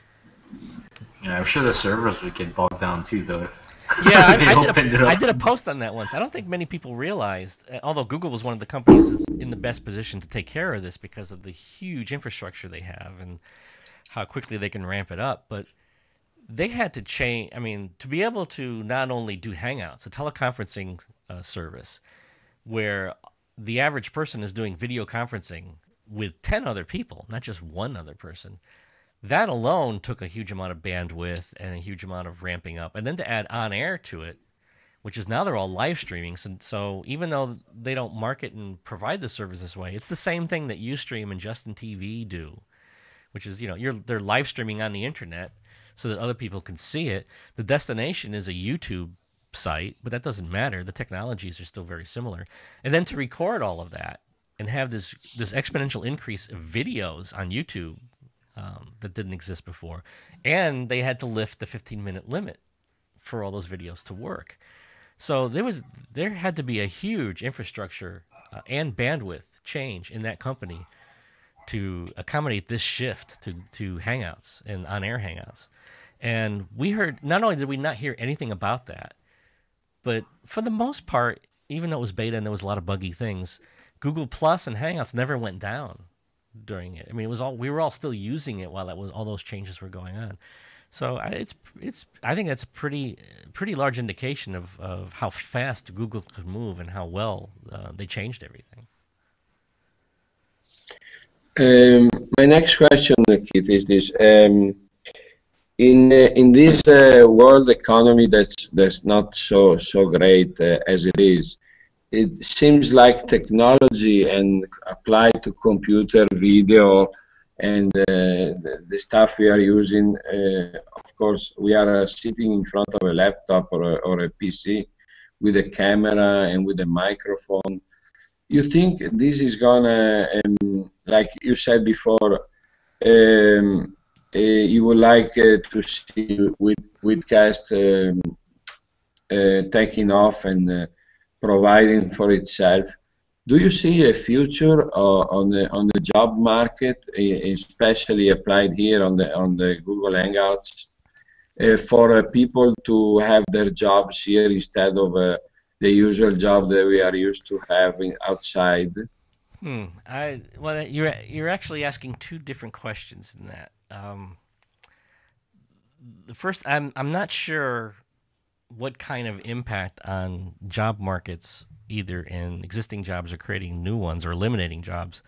Yeah, I'm sure the servers would get bogged down too, though. If yeah, I, they I, opened did it a, up. I did a post on that once. I don't think many people realized, uh, although Google was one of the companies that's in the best position to take care of this because of the huge infrastructure they have and how quickly they can ramp it up. But they had to change. I mean, to be able to not only do Hangouts, a teleconferencing uh, service, where the average person is doing video conferencing with ten other people, not just one other person. That alone took a huge amount of bandwidth and a huge amount of ramping up. And then to add on-air to it, which is now they're all live streaming. So, so even though they don't market and provide the service this way, it's the same thing that Ustream and Justin T V do, which is, you know, you're they're live streaming on the internet so that other people can see it. The destination is a YouTube site, but that doesn't matter. The technologies are still very similar. And then to record all of that and have this this exponential increase of videos on YouTube, Um, that didn't exist before, and they had to lift the fifteen minute limit for all those videos to work. So there was there had to be a huge infrastructure uh, and bandwidth change in that company to accommodate this shift to to Hangouts and on-air Hangouts. And we heard, not only did we not hear anything about that, but for the most part, even though it was beta and there was a lot of buggy things, Google Plus and Hangouts never went down during it. I mean, it was all we were all still using it while that was all those changes were going on. So I- it's it's I think that's a pretty pretty large indication of, of how fast Google could move and how well uh, they changed everything. Um, my next question, Keith, is this: um, in uh, in this uh, world economy that's that's not so so great uh, as it is, it seems like technology and applied to computer, video, and uh, the, the stuff we are using. Uh, of course, we are uh, sitting in front of a laptop or a, or a P C with a camera and with a microphone. You think this is gonna, um, like you said before, um, uh, you would like uh, to see with Vidcast um, uh, taking off and uh, providing for itself. Do you see a future uh, on the on the job market, e- especially applied here on the on the Google Hangouts, uh, for uh, people to have their jobs here instead of uh, the usual job that we are used to having outside? Hmm. I well, you're you're actually asking two different questions in that. Um, the first, I'm I'm not sure what kind of impact on job markets, either in existing jobs or creating new ones or eliminating jobs,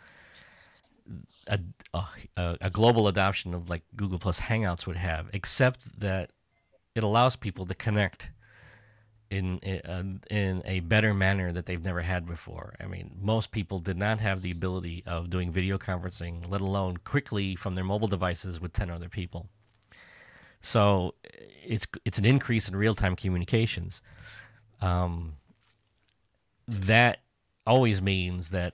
a, a, a global adoption of like Google Plus Hangouts would have, except that it allows people to connect in in, in a better manner that they've never had before. I mean, most people did not have the ability of doing video conferencing, let alone quickly from their mobile devices with ten other people. So it's it's an increase in real-time communications. Um, that always means that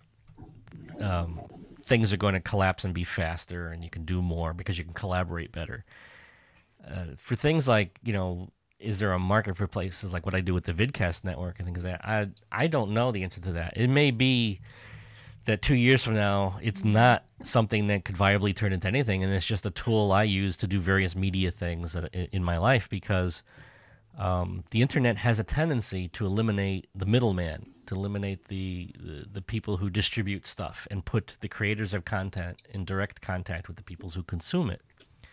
um, things are going to collapse and be faster, and you can do more because you can collaborate better. Uh, for things like, you know, is there a market for places like what I do with the Vidcast network and things like that? I I don't know the answer to that. It may be that two years from now, it's not something that could viably turn into anything, and it's just a tool I use to do various media things in my life, because um, the internet has a tendency to eliminate the middleman, to eliminate the, the, the people who distribute stuff and put the creators of content in direct contact with the people who consume it.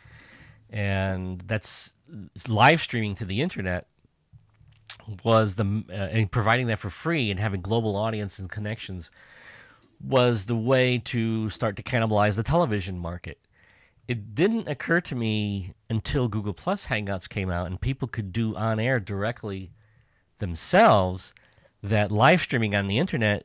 And that's live streaming to the internet was the uh, and providing that for free and having global audience and connections was the way to start to cannibalize the television market. It didn't occur to me until Google Plus Hangouts came out and people could do on air directly themselves that live streaming on the internet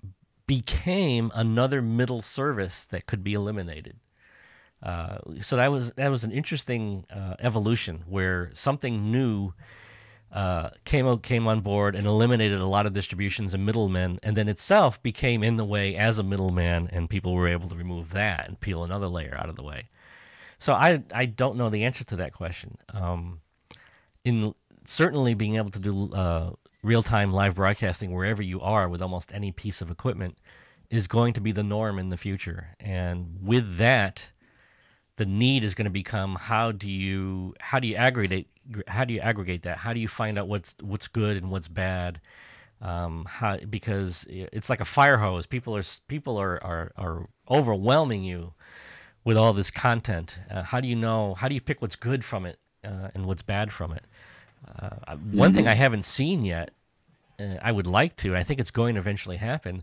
became another middle service that could be eliminated. Uh, so that was that was an interesting uh, evolution where something new uh, came out, came on board and eliminated a lot of distributions and middlemen, and then itself became in the way as a middleman, and people were able to remove that and peel another layer out of the way. So I I don't know the answer to that question. Um, in certainly being able to do uh, real-time live broadcasting wherever you are with almost any piece of equipment is going to be the norm in the future, and with that, the need is going to become how do you how do you aggregate how do you aggregate that? How do you find out what's what's good and what's bad? Um, how, because it's like a fire hose. People are people are are, are overwhelming you with all this content. Uh, how do you know? How do you pick what's good from it uh, and what's bad from it? Uh, mm-hmm. One thing I haven't seen yet, uh, I would like to. I think it's going to eventually happen.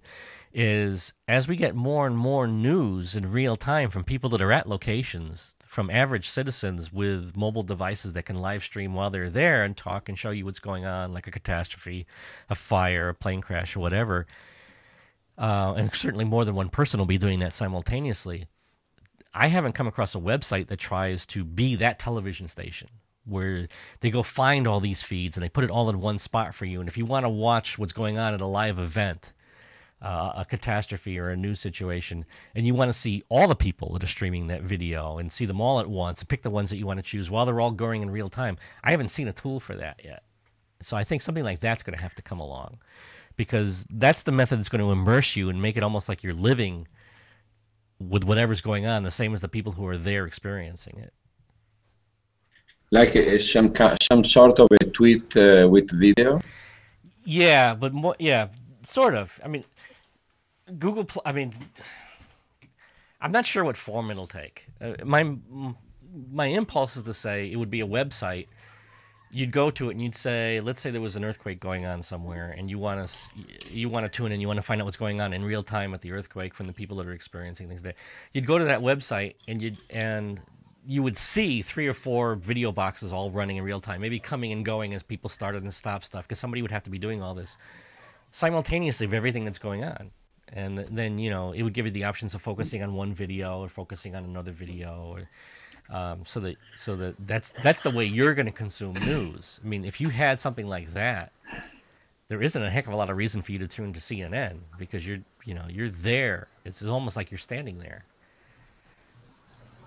Is as we get more and more news in real time from people that are at locations, from average citizens with mobile devices that can live stream while they're there and talk and show you what's going on, like a catastrophe, a fire, a plane crash, or whatever. Uh, and certainly more than one person will be doing that simultaneously. I haven't come across a website that tries to be that television station where they go find all these feeds and they put it all in one spot for you. And if you want to watch what's going on at a live event, Uh, a catastrophe or a news situation, and you want to see all the people that are streaming that video and see them all at once and pick the ones that you want to choose while they're all going in real time. I haven't seen a tool for that yet. So I think something like that's going to have to come along, because that's the method that's going to immerse you and make it almost like you're living with whatever's going on, the same as the people who are there experiencing it. Like uh, some some sort of a tweet uh, with video? Yeah, but more, yeah, sort of. I mean, Google, I mean, I'm not sure what form it'll take. Uh, my my impulse is to say it would be a website. You'd go to it and you'd say, let's say there was an earthquake going on somewhere, and you want to you want to tune in, you want to find out what's going on in real time at the earthquake from the people that are experiencing things there. You'd go to that website and you and you would see three or four video boxes all running in real time, maybe coming and going as people started and stopped stuff, because somebody would have to be doing all this simultaneously of everything that's going on. And then, you know, it would give you the options of focusing on one video or focusing on another video, or um, so that so that that's that's the way you're going to consume news. I mean, if you had something like that, there isn't a heck of a lot of reason for you to tune to C N N, because you're you know you're there. It's almost like you're standing there.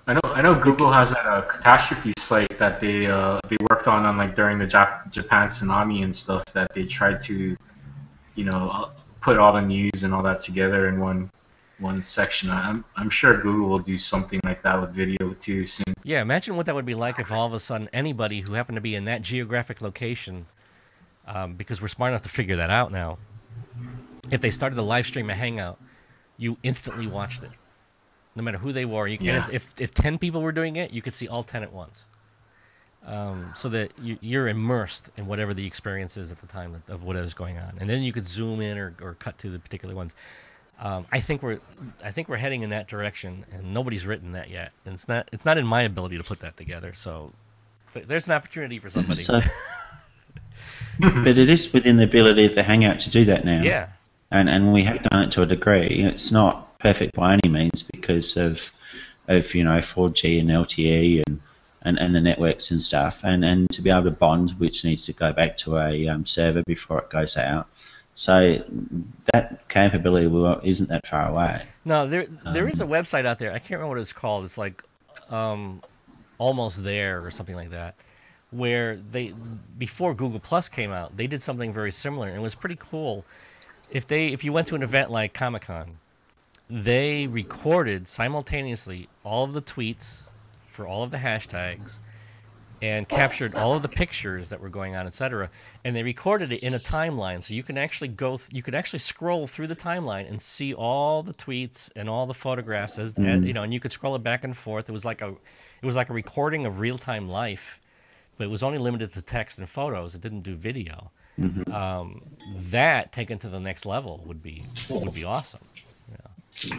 I know I know Google has a, uh, catastrophe site that they uh, they worked on on like during the Jap- Japan tsunami and stuff, that they tried to, you know, uh, put all the news and all that together in one one section. I'm I'm sure Google will do something like that with video too soon. Yeah, imagine what that would be like if all of a sudden anybody who happened to be in that geographic location, um, because we're smart enough to figure that out now, if they started to live stream a Hangout, you instantly watched it. No matter who they were, you can, Yeah. if, if if ten people were doing it, you could see all ten at once, um, so that you, you're immersed in whatever the experience is at the time of, of what is going on, and then you could zoom in or, or cut to the particular ones. Um, I think we're I think we're heading in that direction, and nobody's written that yet, and it's not it's not in my ability to put that together. So th- there's an opportunity for somebody. So, but it is within the ability of the Hangout to do that now. Yeah. And and we have done it to a degree. It's not perfect by any means because of of you know four G and L T E and, and, and the networks and stuff, and, and to be able to bond, which needs to go back to a um, server before it goes out. So that capability will, isn't that far away. No, there there Um, is a website out there. I can't remember what it's called. It's like um, Almost There or something like that, where they before Google Plus came out, they did something very similar, and it was pretty cool. If they if you went to an event like Comic-Con, they recorded simultaneously all of the tweets for all of the hashtags and captured all of the pictures that were going on, et cetera. And they recorded it in a timeline, so you can actually go, th- you could actually scroll through the timeline and see all the tweets and all the photographs, as, Mm. as you know, and you could scroll it back and forth. It was like a, it was like a recording of real time life, but it was only limited to text and photos. It didn't do video. Mhm. Um, that taken to the next level would be would be awesome. Yeah.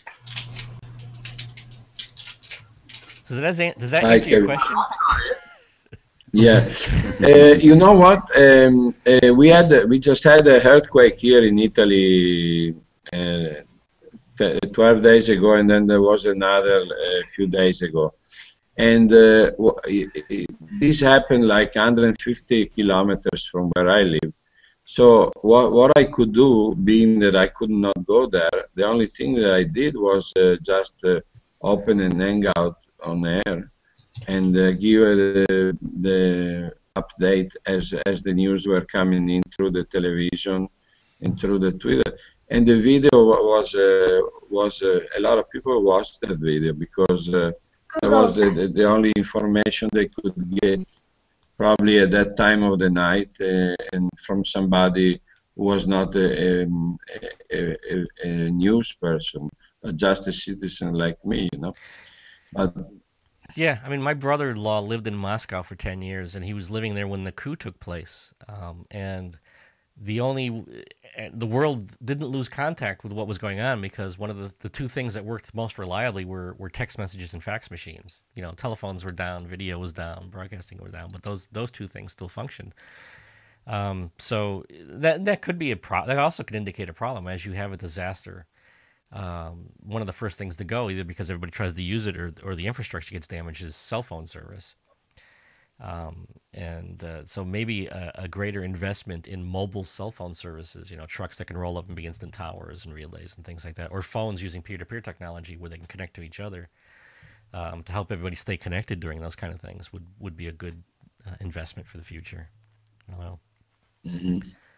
Does that does that Like answer your a- question? Yeah, uh, you know what? Um, uh, we had we just had a earthquake here in Italy uh, t- twelve days ago, and then there was another a few days ago, and uh, w- i- i- this happened like one hundred fifty kilometers from where I live. So what what I could do, being that I could not go there, the only thing that I did was uh, just uh, open an Hangout on air and uh, give uh, the, the update as as the news were coming in through the television and through the Twitter. And the video wa- was uh, was uh, a lot of people watched that video because uh, that was the, the, the only information they could get probably at that time of the night, uh, and from somebody who was not a, um, a, a, a news person, uh, just a citizen like me, you know. But Yeah, I mean, my brother-in-law lived in Moscow for ten years, and he was living there when the coup took place. Um, and the only, the world didn't lose contact with what was going on because one of the, the two things that worked most reliably were, were text messages and fax machines. You know, telephones were down, video was down, broadcasting was down, but those those two things still functioned. Um, so that that could be a pro. That also could indicate a problem as you have a disaster. Um, one of the first things to go, either because everybody tries to use it or, or the infrastructure gets damaged, is cell phone service. Um, and uh, so maybe a, a greater investment in mobile cell phone services, you know, trucks that can roll up and be instant towers and relays and things like that, or phones using peer-to-peer technology where they can connect to each other um, to help everybody stay connected during those kind of things would, would be a good uh, investment for the future. I don't know. mhm.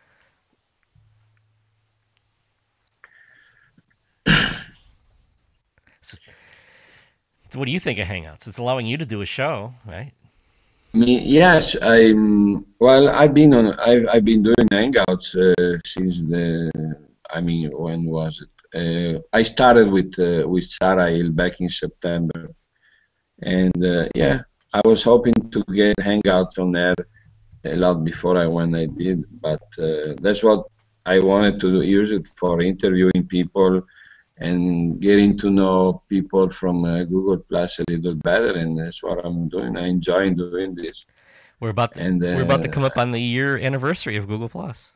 So, so what do you think of Hangouts? It's allowing you to do a show, right? Me, yes, I'm. Well, I've been on. I've I've been doing Hangouts uh, since the. I mean, when was it? Uh, I started with uh, with Sarah Hill back in September, and uh, yeah, I was hoping to get Hangouts on there a lot before I when I did, but uh, that's what I wanted to use it for, interviewing people and getting to know people from uh, Google Plus a little better, and that's what I'm doing. I enjoy doing this. We're about to, And we're about to uh, come up on the year anniversary of Google Plus.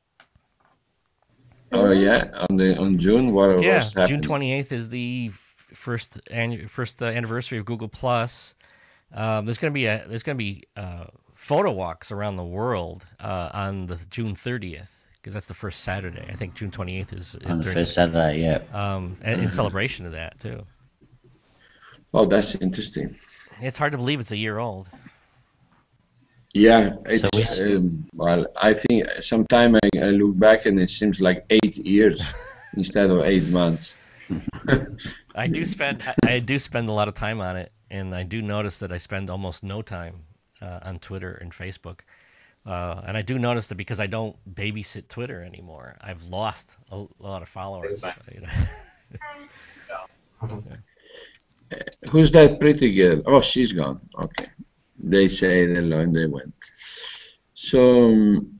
oh yeah, on the on June, what Yeah, was happening? June twenty-eighth is the f- first annu- first uh, anniversary of Google Plus. Um, there's gonna be a there's gonna be uh, photo walks around the world uh, on the June thirtieth because that's the first Saturday. I think June twenty-eighth is On the during- first Saturday, yeah. um, and in celebration of that too. Oh, that's interesting. It's hard to believe it's a year old. Yeah, So we, it's um, well. I think sometime I, I look back and it seems like eight years instead of eight months. I do spend I, I do spend a lot of time on it, and I do notice that I spend almost no time uh, on Twitter and Facebook. Uh, and I do notice that because I don't babysit Twitter anymore, I've lost a, a lot of followers. You know? Who's that pretty girl? Oh, she's gone. Okay. They say hello and they went. So, um,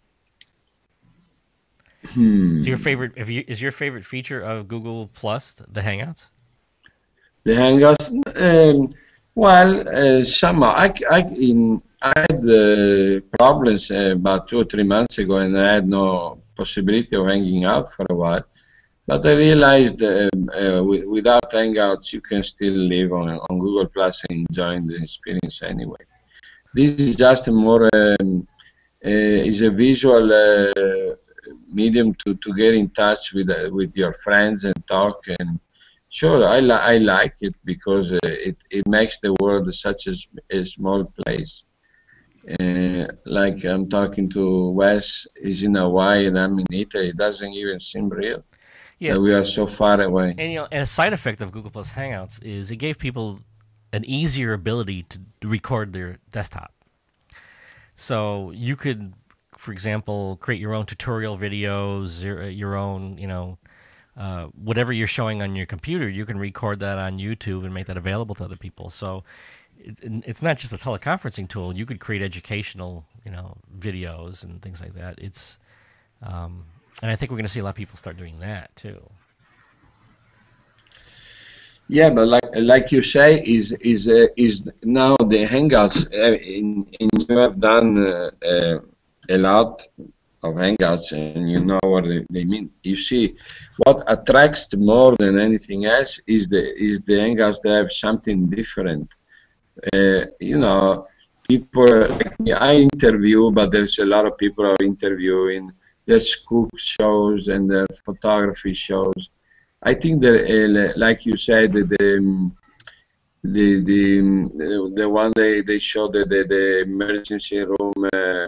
hmm. Is your favorite? If you, is your favorite feature of Google Plus the Hangouts? The Hangouts, um, well, uh, somehow I, I, in, I had uh, problems uh, about two or three months ago, and I had no possibility of hanging out for a while. But I realized uh, uh, without Hangouts, you can still live on on Google Plus and enjoying the experience anyway. This is just a more um, uh, is a visual uh, medium to, to get in touch with uh, with your friends and talk. And sure, I li I like it because uh, it it makes the world such a, a small place. Uh, like I'm talking to Wes, he's in Hawaii and I'm in Italy. It doesn't even seem real. Yeah, that we are so far away. And you know, and a side effect of Google Plus Hangouts is it gave people an easier ability to record their desktop. So you could, for example, create your own tutorial videos, your, your own, you know, uh, whatever you're showing on your computer, you can record that on YouTube and make that available to other people. So it, it's not just a teleconferencing tool. You could create educational, you know, videos and things like that. It's um, and I think we're going to see a lot of people start doing that too. Yeah, but like like you say, is is uh, is now the Hangouts? Uh, in, in you have done uh, uh, a lot of Hangouts, and you know what they, they mean. You see, what attracts more than anything else is the is the Hangouts that have something different. Uh, you know, people like me, I interview, but there's a lot of people are interviewing. There's cook shows and there are photography shows. I think that, uh, like you said, the the the, the, the one they they showed the, the, the emergency room uh,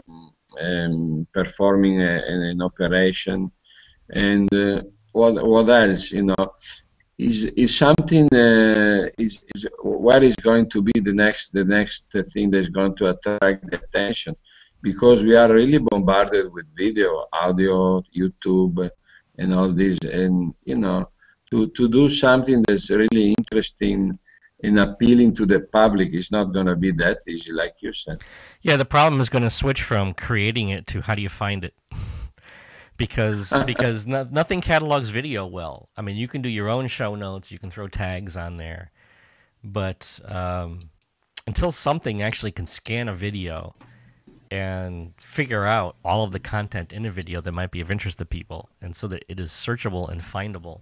um, performing a, an operation, and uh, what what else? You know, is is something uh, is is what is going to be the next the next thing that's going to attract the attention, because we are really bombarded with video, audio, YouTube, and all this, and you know. To, to do something that's really interesting and appealing to the public is not going to be that easy, like you said. Yeah, the problem is going to switch from creating it to how do you find it, because because no, nothing catalogs video well. I mean, you can do your own show notes, you can throw tags on there, but um, until something actually can scan a video and figure out all of the content in a video that might be of interest to people, and so that it is searchable and findable.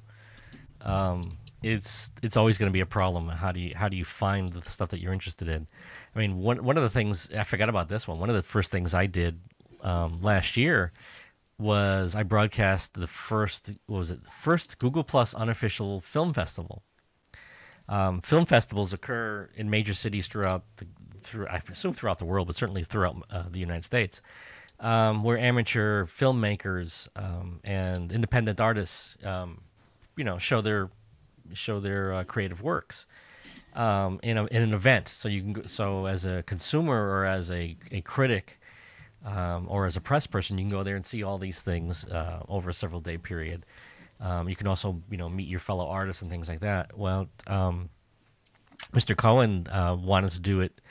Um, it's it's always going to be a problem. How do you how do you find the stuff that you're interested in? I mean, one one of the things I forgot about this one. One of the first things I did um, last year was I broadcast the first what was it the first Google Plus unofficial film festival. Um, film festivals occur in major cities throughout the through I assume throughout the world, but certainly throughout uh, the United States, um, where amateur filmmakers um, and independent artists. Um, you know, show their show their uh, creative works um, in, a, in an event. So you can go, so as a consumer or as a, a critic um, or as a press person, you can go there and see all these things uh, over a several day period. Um, you can also, you know, meet your fellow artists and things like that. Well, um, Mister Cohen uh, wanted to do it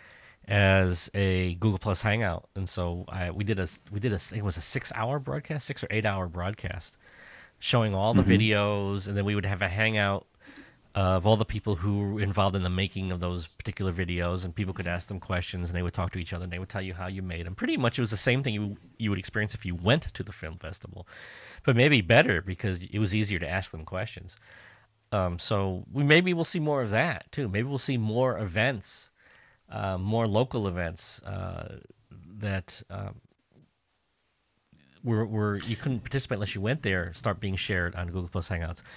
as a Google Plus Hangout, and so I, we did a we did a I think it was a six hour broadcast, six or eight hour broadcast, showing all the mm-hmm. videos, and then we would have a hangout of all the people who were involved in the making of those particular videos, and people could ask them questions, and they would talk to each other, and they would tell you how you made them. Pretty much it was the same thing you you would experience if you went to the film festival, but maybe better because it was easier to ask them questions. Um, so we maybe we'll see more of that too. Maybe we'll see more events, uh, more local events uh, that. Um, Where, where you couldn't participate unless you went there, start being shared on Google Plus Hangouts.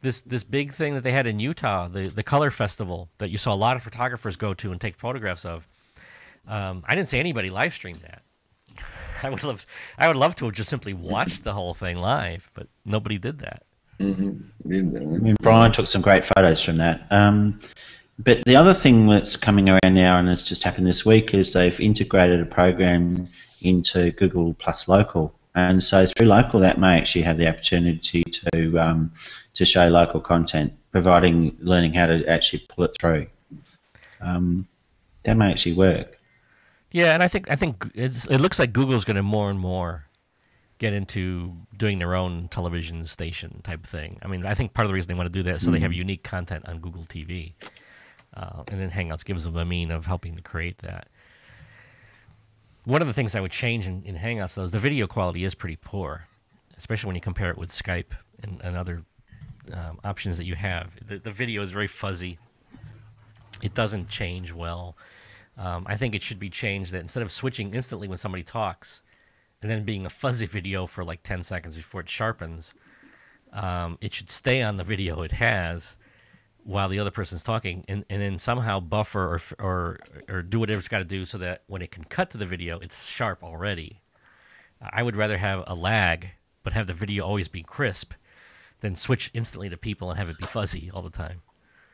this this big thing that they had in Utah, the the color festival that you saw a lot of photographers go to and take photographs of. Um, I didn't see anybody live stream that. I would love, I would love to have just simply watched the whole thing live, but nobody did that. Mm-hmm. I mean, Brian took some great photos from that. Um, but the other thing that's coming around now, and it's just happened this week, is they've integrated a program into Google Plus Local, and so through Local, that may actually have the opportunity to um, to show local content, providing learning how to actually pull it through. Um, that may actually work. Yeah, and I think I think it's, it looks like Google's going to more and more get into doing their own television station type thing. I mean, I think part of the reason they want to do that is so mm-hmm. they have unique content on Google T V, uh, and then Hangouts gives them a mean of helping to create that. One of the things I would change in, in Hangouts, though, is the video quality is pretty poor, especially when you compare it with Skype and, and other um, options that you have. The, the video is very fuzzy. It doesn't change well. Um, I think it should be changed that instead of switching instantly when somebody talks and then being a fuzzy video for like ten seconds before it sharpens, um, it should stay on the video it has while the other person's talking, and, and then somehow buffer or, or or do whatever it's got to do so that when it can cut to the video, it's sharp already. I would rather have a lag, but have the video always be crisp, than switch instantly to people and have it be fuzzy all the time.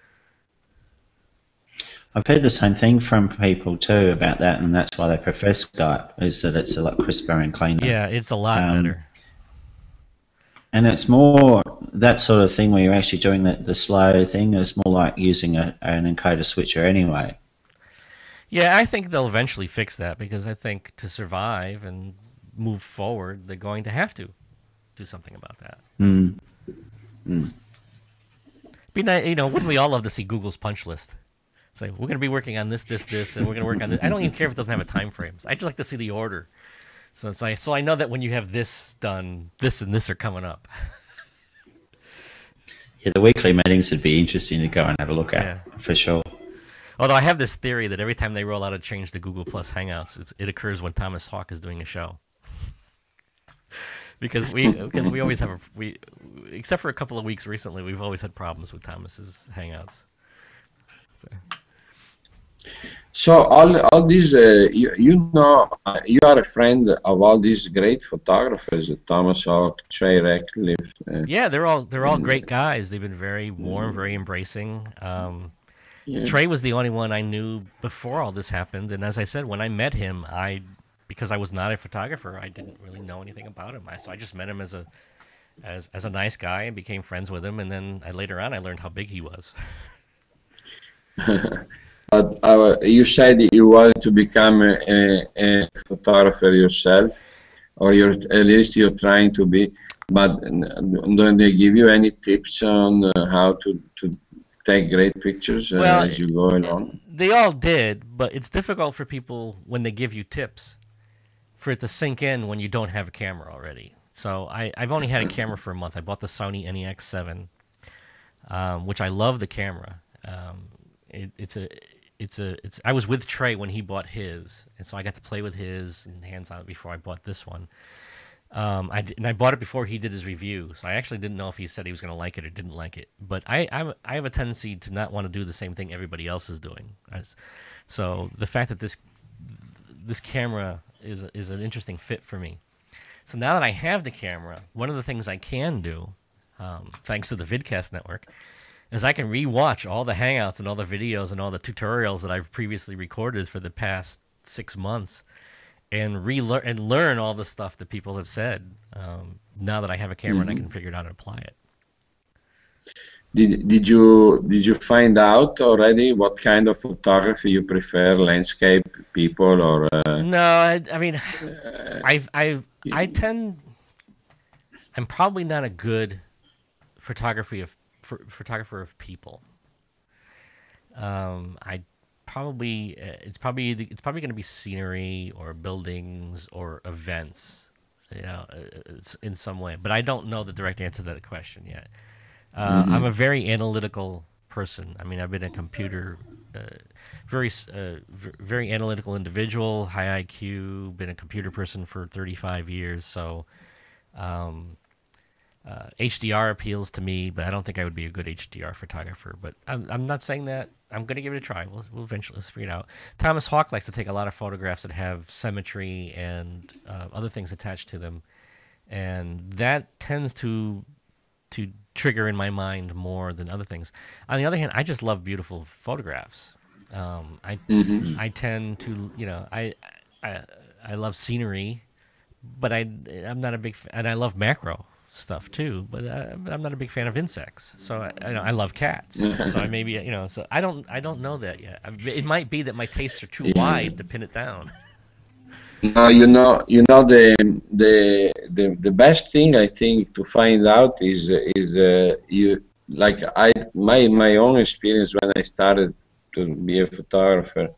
I've heard the same thing from people too about that, and that's why they prefer Skype, is that it's a lot crisper and cleaner. Yeah, it's a lot um, better. And it's more that sort of thing where you're actually doing the, the slow thing. It's more like using a, an encoder switcher anyway. Yeah, I think they'll eventually fix that, because I think to survive and move forward, they're going to have to do something about that. Mm. Mm. Be nice, you know, wouldn't we all love to see Google's punch list? It's like, we're going to be working on this, this, this, and we're going to work on this. I don't even care if it doesn't have a time frame. I just like to see the order. So it's like, so I know that when you have this done, this and this are coming up. Yeah, the weekly meetings would be interesting to go and have a look at, yeah. for sure. Although I have this theory that every time they roll out a change to Google Plus Hangouts, it's, it occurs when Thomas Hawk is doing a show. because we because we always have a, we except for a couple of weeks recently, we've always had problems with Thomas's Hangouts. So. So all all these, uh, you, you know, uh, you are a friend of all these great photographers, Thomas Hawk, Trey Ratcliffe. Uh, yeah, they're all they're all great guys. They've been very warm, very embracing. Um, yeah. Trey was the only one I knew before all this happened, and as I said, when I met him, I because I was not a photographer, I didn't really know anything about him. I, so I just met him as a as as a nice guy and became friends with him, and then I, later on I learned how big he was. But uh, you said you wanted to become a, a, a photographer yourself, or you're, at least you're trying to be. But don't they give you any tips on uh, how to, to take great pictures uh, well, as you go along? They all did, but it's difficult for people when they give you tips for it to sink in when you don't have a camera already. So I, I've only had a camera for a month. I bought the Sony N E X seven, um, which I love the camera. Um, it, it's a It's a it's. I was with Trey when he bought his, and so I got to play with his and hands on it before I bought this one. Um, I and I bought it before he did his review, so I actually didn't know if he said he was going to like it or didn't like it. But I I, I have a tendency to not want to do the same thing everybody else is doing. So the fact that this this camera is is an interesting fit for me. So now that I have the camera, one of the things I can do, um, thanks to the Vidcast network, is I can re-watch all the Hangouts and all the videos and all the tutorials that I've previously recorded for the past six months, and relearn and learn all the stuff that people have said. Um, now that I have a camera mm-hmm. and I can figure out how to apply it. Did did you did you find out already what kind of photography you prefer? Landscape, people, or? Uh, no, I, I mean, I I I tend. I'm probably not a good photography of. photographer of people. Um, I probably it's probably it's probably going to be scenery or buildings or events, you know, it's in some way. But I don't know the direct answer to that question yet. Uh, mm-hmm. I'm a very analytical person. I mean, I've been a computer, uh, very uh, very analytical individual, high I Q. Been a computer person for thirty-five years, so. Um, Uh, H D R appeals to me, but I don't think I would be a good H D R photographer. But I'm, I'm not saying that. I'm going to give it a try. We'll, we'll eventually let's figure it out. Thomas Hawk likes to take a lot of photographs that have symmetry and uh, other things attached to them, and that tends to to trigger in my mind more than other things. On the other hand, I just love beautiful photographs. Um, I mm-hmm. I tend to you know I I I love scenery, but I I'm not a big fan, and I love macro stuff too, but uh, I'm not a big fan of insects. So I, I, I love cats. So I maybe you know. So I don't I don't know that yet. It might be that my tastes are too yeah. wide to pin it down. No, you know, you know the the the the best thing I think to find out is is uh, you like I my my own experience when I started to be a photographer.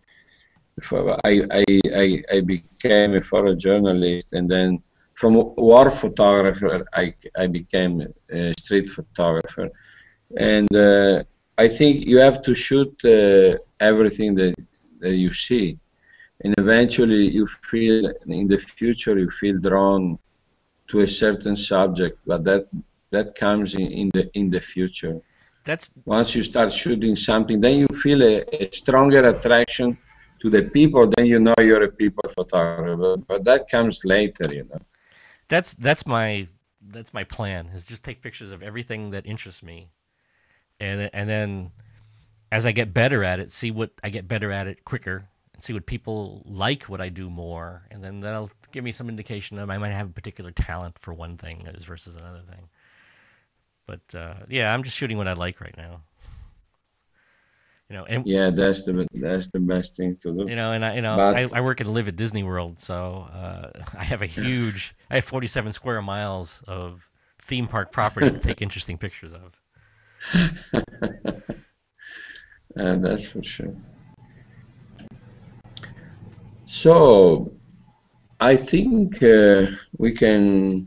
I I I, I became a photojournalist, and then from war photographer, I, I became a street photographer. And uh, I think you have to shoot uh, everything that, that you see. And eventually you feel, in the future, you feel drawn to a certain subject, but that that comes in, in, the, in the future. That's Once you start shooting something, then you feel a, a stronger attraction to the people, then you know you're a people photographer. But that comes later, you know. That's that's my that's my plan, is just take pictures of everything that interests me, and and then as I get better at it, see what I get better at it quicker, and see what people like, what I do more, and then that'll give me some indication that I might have a particular talent for one thing as versus another thing. But uh, yeah, I'm just shooting what I like right now. You know, and yeah, that's the that's the best thing to do. You know, and I you know but, I, I work and live at Disney World, so uh, I have a huge I have forty-seven square miles of theme park property to take interesting pictures of. uh, that's for sure. So, I think uh, we can.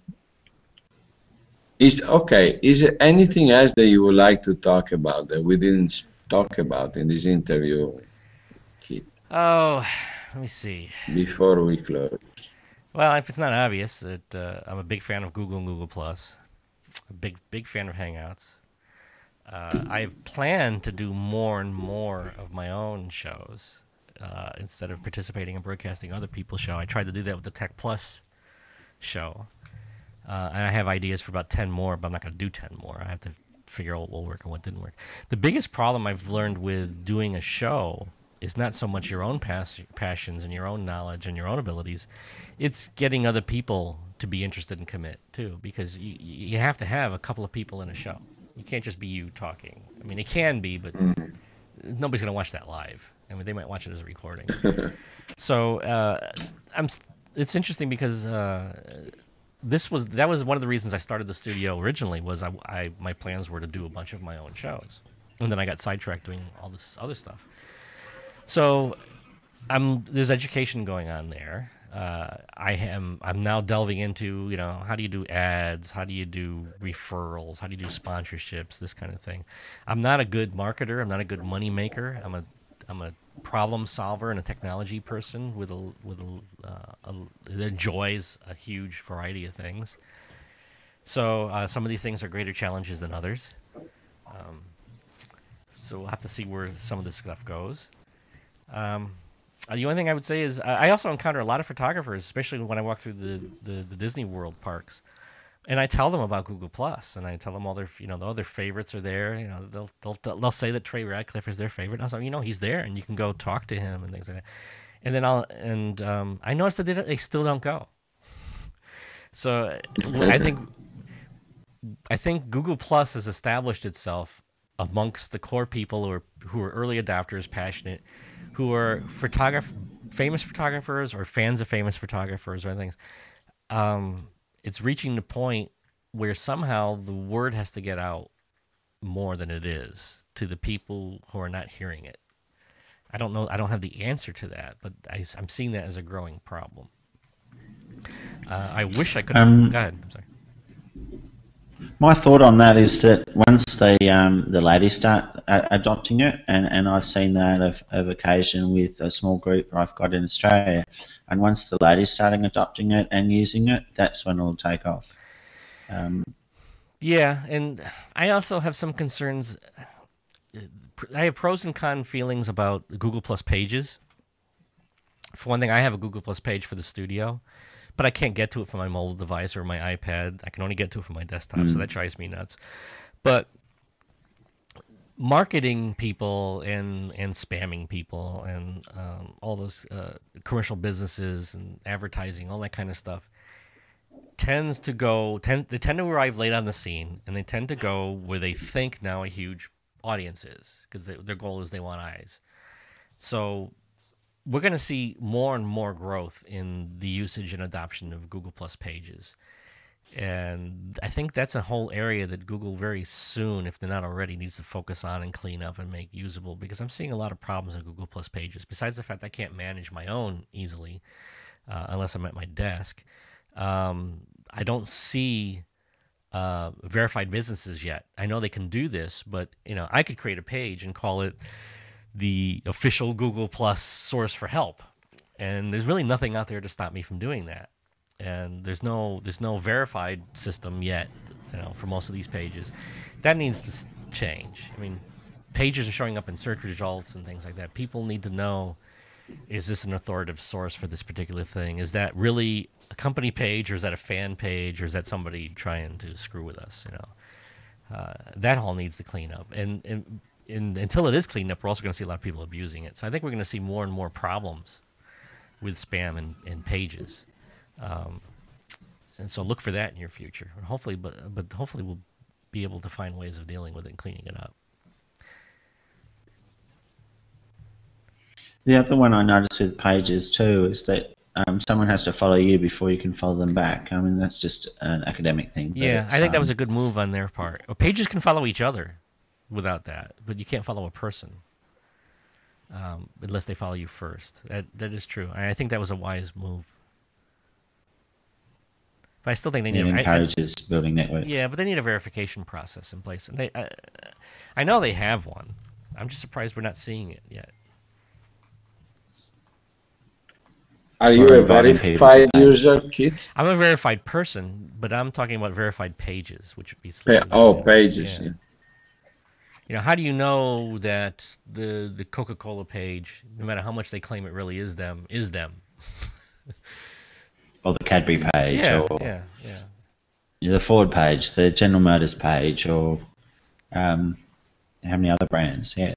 Is okay. Is there anything else that you would like to talk about that we didn't talk about in this interview, Keith? Oh, let me see. Before we close. Well, if it's not obvious that uh, I'm a big fan of Google and Google Plus, a big big fan of Hangouts. Uh, I've planned to do more and more of my own shows uh, instead of participating in broadcasting other people's show. I tried to do that with the Tech Plus show, uh, and I have ideas for about ten more, but I'm not going to do ten more. I have to figure out what will work and what didn't work. The biggest problem I've learned with doing a show is not so much your own pas passions and your own knowledge and your own abilities. It's getting other people to be interested and commit too, because you, you have to have a couple of people in a show. You can't just be you talking. I mean, it can be, but mm. nobody's going to watch that live. I mean, they might watch it as a recording. So uh, I'm. It's interesting because uh, this was that was one of the reasons I started the studio originally. Was I, I my plans were to do a bunch of my own shows, and then I got sidetracked doing all this other stuff. So I'm there's education going on there. Uh, I am I'm now delving into, you know, how do you do ads, how do you do referrals, how do you do sponsorships, this kind of thing. I'm not a good marketer. I'm not a good money maker. I'm a I'm a problem solver and a technology person with a with a, uh, a that enjoys a huge variety of things. So uh, some of these things are greater challenges than others. Um, so we'll have to see where some of this stuff goes. Um, The only thing I would say is I also encounter a lot of photographers, especially when I walk through the, the, the Disney World parks, and I tell them about Google Plus, and I tell them all their you know all their favorites are there. You know they'll they'll they'll say that Trey Radcliffe is their favorite. And I was like, you know, he's there, and you can go talk to him and things like that. And then I'll and um, I noticed that they, don't, they still don't go. So I think I think Google Plus has established itself amongst the core people who are who are early adopters, passionate, who are photograph, famous photographers or fans of famous photographers or other things. Um, it's reaching the point where somehow the word has to get out more than it is to the people who are not hearing it. I don't know. I don't have the answer to that, but I, I'm seeing that as a growing problem. Uh, I wish I could. Um, go ahead. I'm sorry. My thought on that is that once the um, the ladies start uh, adopting it, and, and I've seen that of, of occasion with a small group I've got in Australia, and once the ladies starting adopting it and using it, that's when it'll take off. Um, Yeah, and I also have some concerns. I have pros and con feelings about Google Plus pages. For one thing, I have a Google Plus page for the studio, but I can't get to it from my mobile device or my iPad. I can only get to it from my desktop, mm. so that drives me nuts. But marketing people and, and spamming people and um, all those uh, commercial businesses and advertising, all that kind of stuff, tends to go, tend, they tend to arrive late on the scene, and they tend to go where they think now a huge audience is, because their goal is they want eyes. So we're going to see more and more growth in the usage and adoption of Google Plus pages. And I think that's a whole area that Google very soon, if they're not already, needs to focus on and clean up and make usable, because I'm seeing a lot of problems in Google Plus pages. Besides the fact I can't manage my own easily uh, unless I'm at my desk, um, I don't see uh, verified businesses yet. I know they can do this, but you know, I could create a page and call it the official Google Plus source for help, and there's really nothing out there to stop me from doing that. And there's no there's no verified system yet, you know, for most of these pages. That needs to change. I mean, pages are showing up in search results and things like that. People need to know, is this an authoritative source for this particular thing? Is that really a company page, or is that a fan page, or is that somebody trying to screw with us? You know, uh, that all needs to clean up. And, and, and until it is cleaned up, we're also going to see a lot of people abusing it. So I think we're going to see more and more problems with spam and, and pages. Um, and so look for that in your future. Hopefully, but but hopefully we'll be able to find ways of dealing with it and cleaning it up. The other one I noticed with pages too is that um, someone has to follow you before you can follow them back. I mean, that's just an academic thing. Yeah, I think um, that was a good move on their part. Well, pages can follow each other without that, but you can't follow a person um, unless they follow you first. That that is true. I, I think that was a wise move. But I still think they need. It encourages I, I, building networks. Yeah, but they need a verification process in place, and they. I, I know they have one. I'm just surprised we're not seeing it yet. Are you a verified user, Kit? I'm a verified person, but I'm talking about verified pages, which would be. Pa oh, pages. Yeah. Yeah. You know, how do you know that the the Coca-Cola page, no matter how much they claim it really is them, is them? Or the Cadbury page, yeah, or yeah, yeah. the Ford page, the General Motors page, or um, how many other brands? Yeah,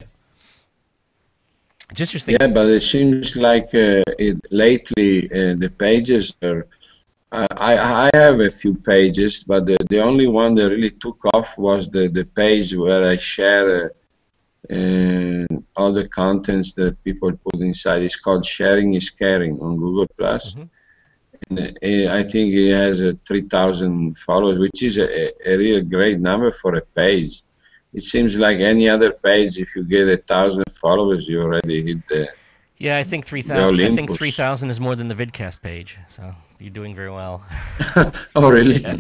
it's interesting. Yeah, but it seems like uh, it, lately uh, the pages are. Uh, I I have a few pages, but the the only one that really took off was the the page where I share uh, uh, all the contents that people put inside. It's called Sharing is Caring on Google Plus. Mm-hmm. And I think he has uh, three thousand followers, which is a, a real great number for a page. It seems like any other page, if you get a thousand followers, you already hit the. Yeah, I think three thousand. I think three thousand is more than the Vidcast page, so you're doing very well. Oh, really? Yeah.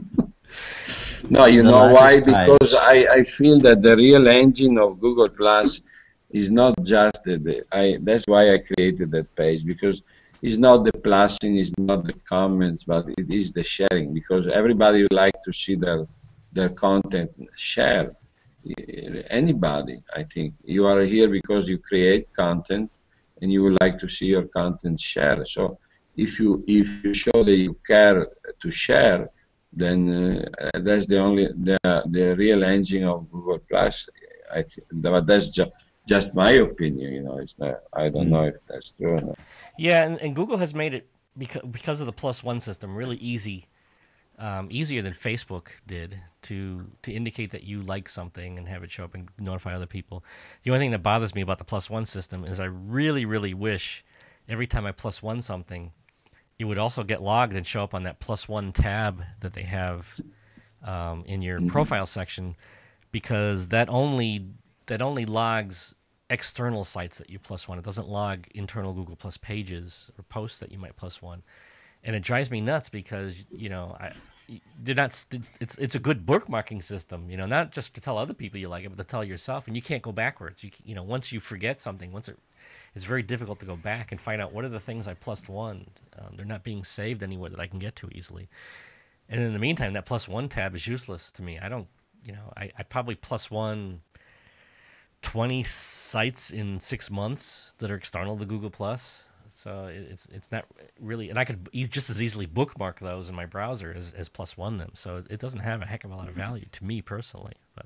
No, you the know why? Page. Because I, I feel that the real engine of Google Plus is not just the, the I. That's why I created that page, because it's not the plusing, it's not the comments, but it is the sharing, because everybody would like to see their their content share. Anybody, I think. You are here because you create content and you would like to see your content share. So if you if you show that you care to share, then uh, that's the only the the real engine of Google Plus. I think, but that's just just my opinion. You know, it's not. I don't know if that's true or not. Yeah, and, and Google has made it because because of the plus one system really easy, um, easier than Facebook did to to indicate that you like something and have it show up and notify other people. The only thing that bothers me about the plus one system is I really really wish every time I plus one something, it would also get logged and show up on that plus one tab that they have um, in your mm-hmm. profile section, because that only that only logs external sites that you plus one. It doesn't log internal Google Plus pages or posts that you might plus one, and it drives me nuts because you know I they're not. It's, it's it's a good bookmarking system, you know, not just to tell other people you like it, but to tell yourself, and you can't go backwards. You you know once you forget something, once it it's very difficult to go back and find out what are the things I plus one. Um, they're not being saved anywhere that I can get to easily. And in the meantime, that plus one tab is useless to me. I don't, you know, I, I probably plus one twenty sites in six months that are external to Google Plus. So it's it's not really, and I could e- just as easily bookmark those in my browser as, as plus one them. So it doesn't have a heck of a lot of value to me personally. But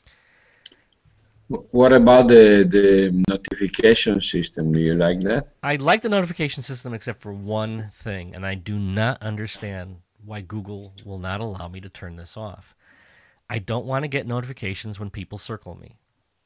What about the the notification system? Do you like that? I like the notification system except for one thing, and I do not understand why Google will not allow me to turn this off. I don't want to get notifications when people circle me.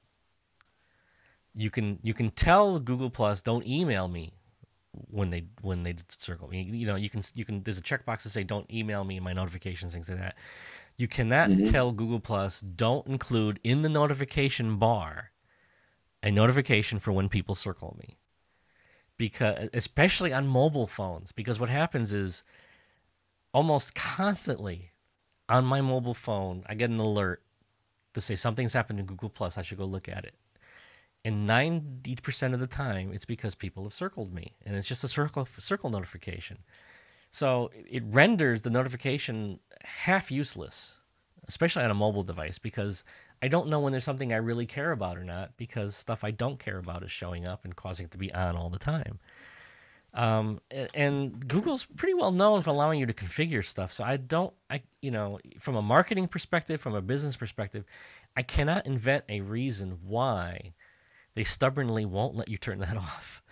You can you can tell Google Plus, don't email me when they when they circle me. You know, you can you can there's a checkbox to say don't email me my notifications, things like that. You cannot mm-hmm. tell Google Plus, don't include in the notification bar a notification for when people circle me. Because especially on mobile phones, because what happens is almost constantly on my mobile phone, I get an alert to say something's happened in Google Plus, I should go look at it. And ninety percent of the time, it's because people have circled me. And it's just a circle circle notification. So it renders the notification half useless, especially on a mobile device, because I don't know when there's something I really care about or not, because stuff I don't care about is showing up and causing it to be on all the time. Um, and Google's pretty well known for allowing you to configure stuff. So I don't, I you know, from a marketing perspective, from a business perspective, I cannot invent a reason why they stubbornly won't let you turn that off.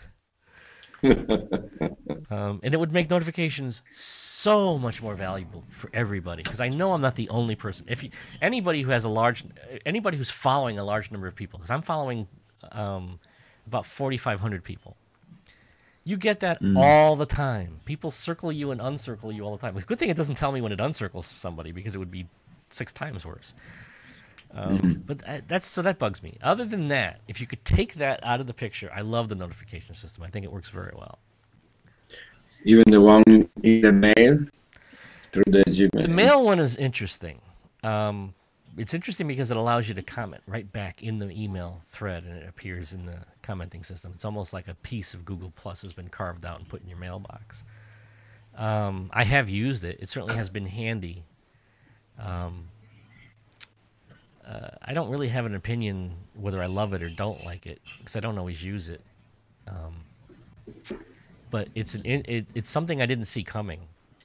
um, and it would make notifications so much more valuable for everybody, because I know I'm not the only person. If you, anybody who has a large, anybody who's following a large number of people, because I'm following um, about forty-five hundred people, you get that mm. all the time. People circle you and uncircle you all the time. It's a good thing it doesn't tell me when it uncircles somebody, because it would be six times worse. Um, mm-hmm. But that's so that bugs me. Other than that, if you could take that out of the picture, I love the notification system. I think it works very well. Even the one in the mail through the Gmail. The mail one is interesting. Um, it's interesting because it allows you to comment right back in the email thread, and it appears in the commenting system. It's almost like a piece of Google Plus has been carved out and put in your mailbox. Um, I have used it. It certainly has been handy. Um, Uh, I don't really have an opinion whether I love it or don't like it, because I don't always use it. Um, but it's an it, it's something I didn't see coming,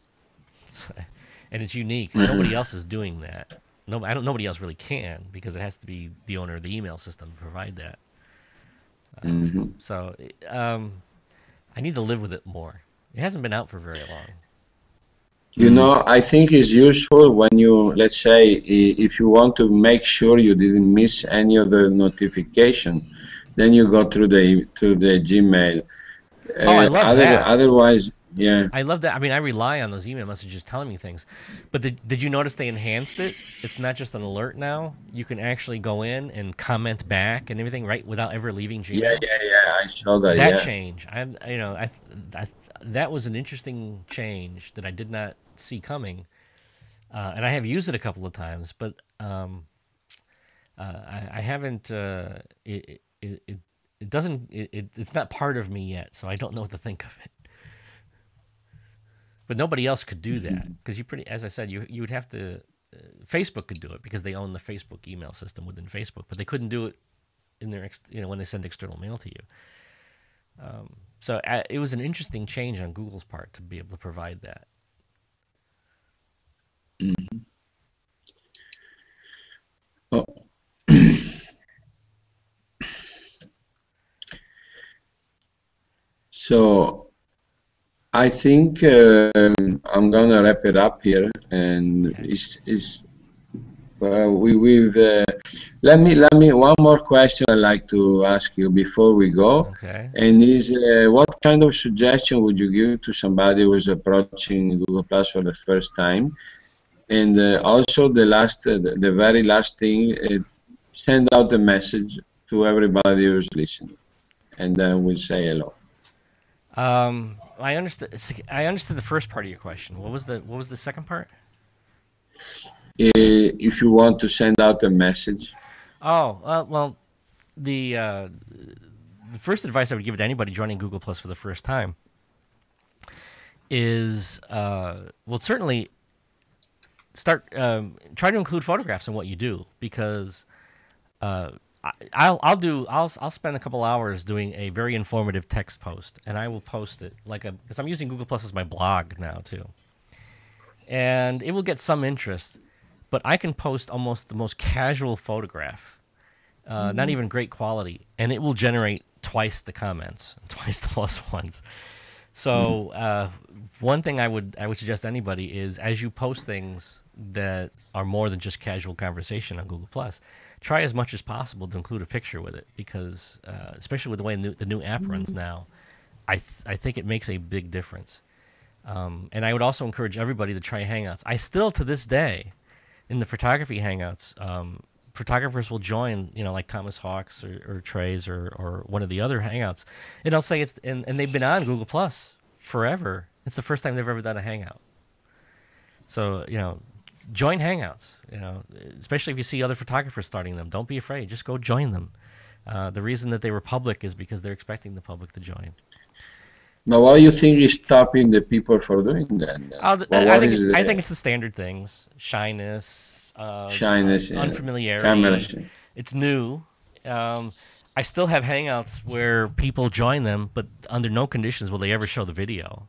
and it's unique. Nobody else is doing that. No, I don't. Nobody else really can, because it has to be the owner of the email system to provide that. Um, mm-hmm. So um, I need to live with it more. It hasn't been out for very long. You know, I think it's useful when you, let's say, if you want to make sure you didn't miss any of the notification, then you go through the through the Gmail. Oh, uh, I love other, that. Otherwise, yeah. I love that. I mean, I rely on those email messages telling me things. But did, did you notice they enhanced it? It's not just an alert now. You can actually go in and comment back and everything, right, without ever leaving Gmail. Yeah, yeah, yeah. I saw that. That yeah. change, I, you know, I, I, that was an interesting change that I did not see coming, uh, and I have used it a couple of times, but um, uh, I, I haven't. Uh, it, it it it doesn't. It, it's not part of me yet, so I don't know what to think of it. But nobody else could do that, because you pretty, as I said, you you would have to. Uh, Facebook could do it because they own the Facebook email system within Facebook, but they couldn't do it in their ex, you know when they send external mail to you. Um, so uh, it was an interesting change on Google's part to be able to provide that. Mm-hmm. Oh. So I think uh, I'm gonna wrap it up here, and okay. it's, it's uh, we we've uh, let me let me one more question I'd like to ask you before we go, okay. and is uh, what kind of suggestion would you give to somebody who's approaching Google Plus for the first time? And uh, also the last, uh, the, the very last thing, uh, send out a message to everybody who's listening, and then we'll say hello. Um, I understood. I understood the first part of your question. What was the What was the second part? Uh, if you want to send out a message. Oh, uh, well, the uh, the first advice I would give to anybody joining Google Plus for the first time is, uh, well, certainly. start um, try to include photographs in what you do, because uh, I, I'll I'll do I'll I'll spend a couple hours doing a very informative text post, and I will post it like a because I'm using Google Plus as my blog now too, and it will get some interest, but I can post almost the most casual photograph, uh, mm-hmm. not even great quality, and it will generate twice the comments, twice the plus ones. So uh, one thing I would I would suggest to anybody is, as you post things that are more than just casual conversation on Google Plus, try as much as possible to include a picture with it, because uh, especially with the way new, the new app runs now, I th- I think it makes a big difference. Um, and I would also encourage everybody to try Hangouts. I still, to this day, in the photography Hangouts, um, photographers will join, you know, like Thomas Hawks or, or Trey's or, or one of the other Hangouts, and I'll say it's and, and they've been on Google Plus forever. It's the first time they've ever done a Hangout. So, you know, join Hangouts, you know, especially if you see other photographers starting them. Don't be afraid. Just go join them. Uh, the reason that they were public is because they're expecting the public to join. Now, what do you think is stopping the people from doing that? Uh, well, I, think, the, I think it's the standard things. Shyness, uh, shyness, uh, yeah. unfamiliarity. Camera. It's new. Um, I still have Hangouts where people join them, but under no conditions will they ever show the video.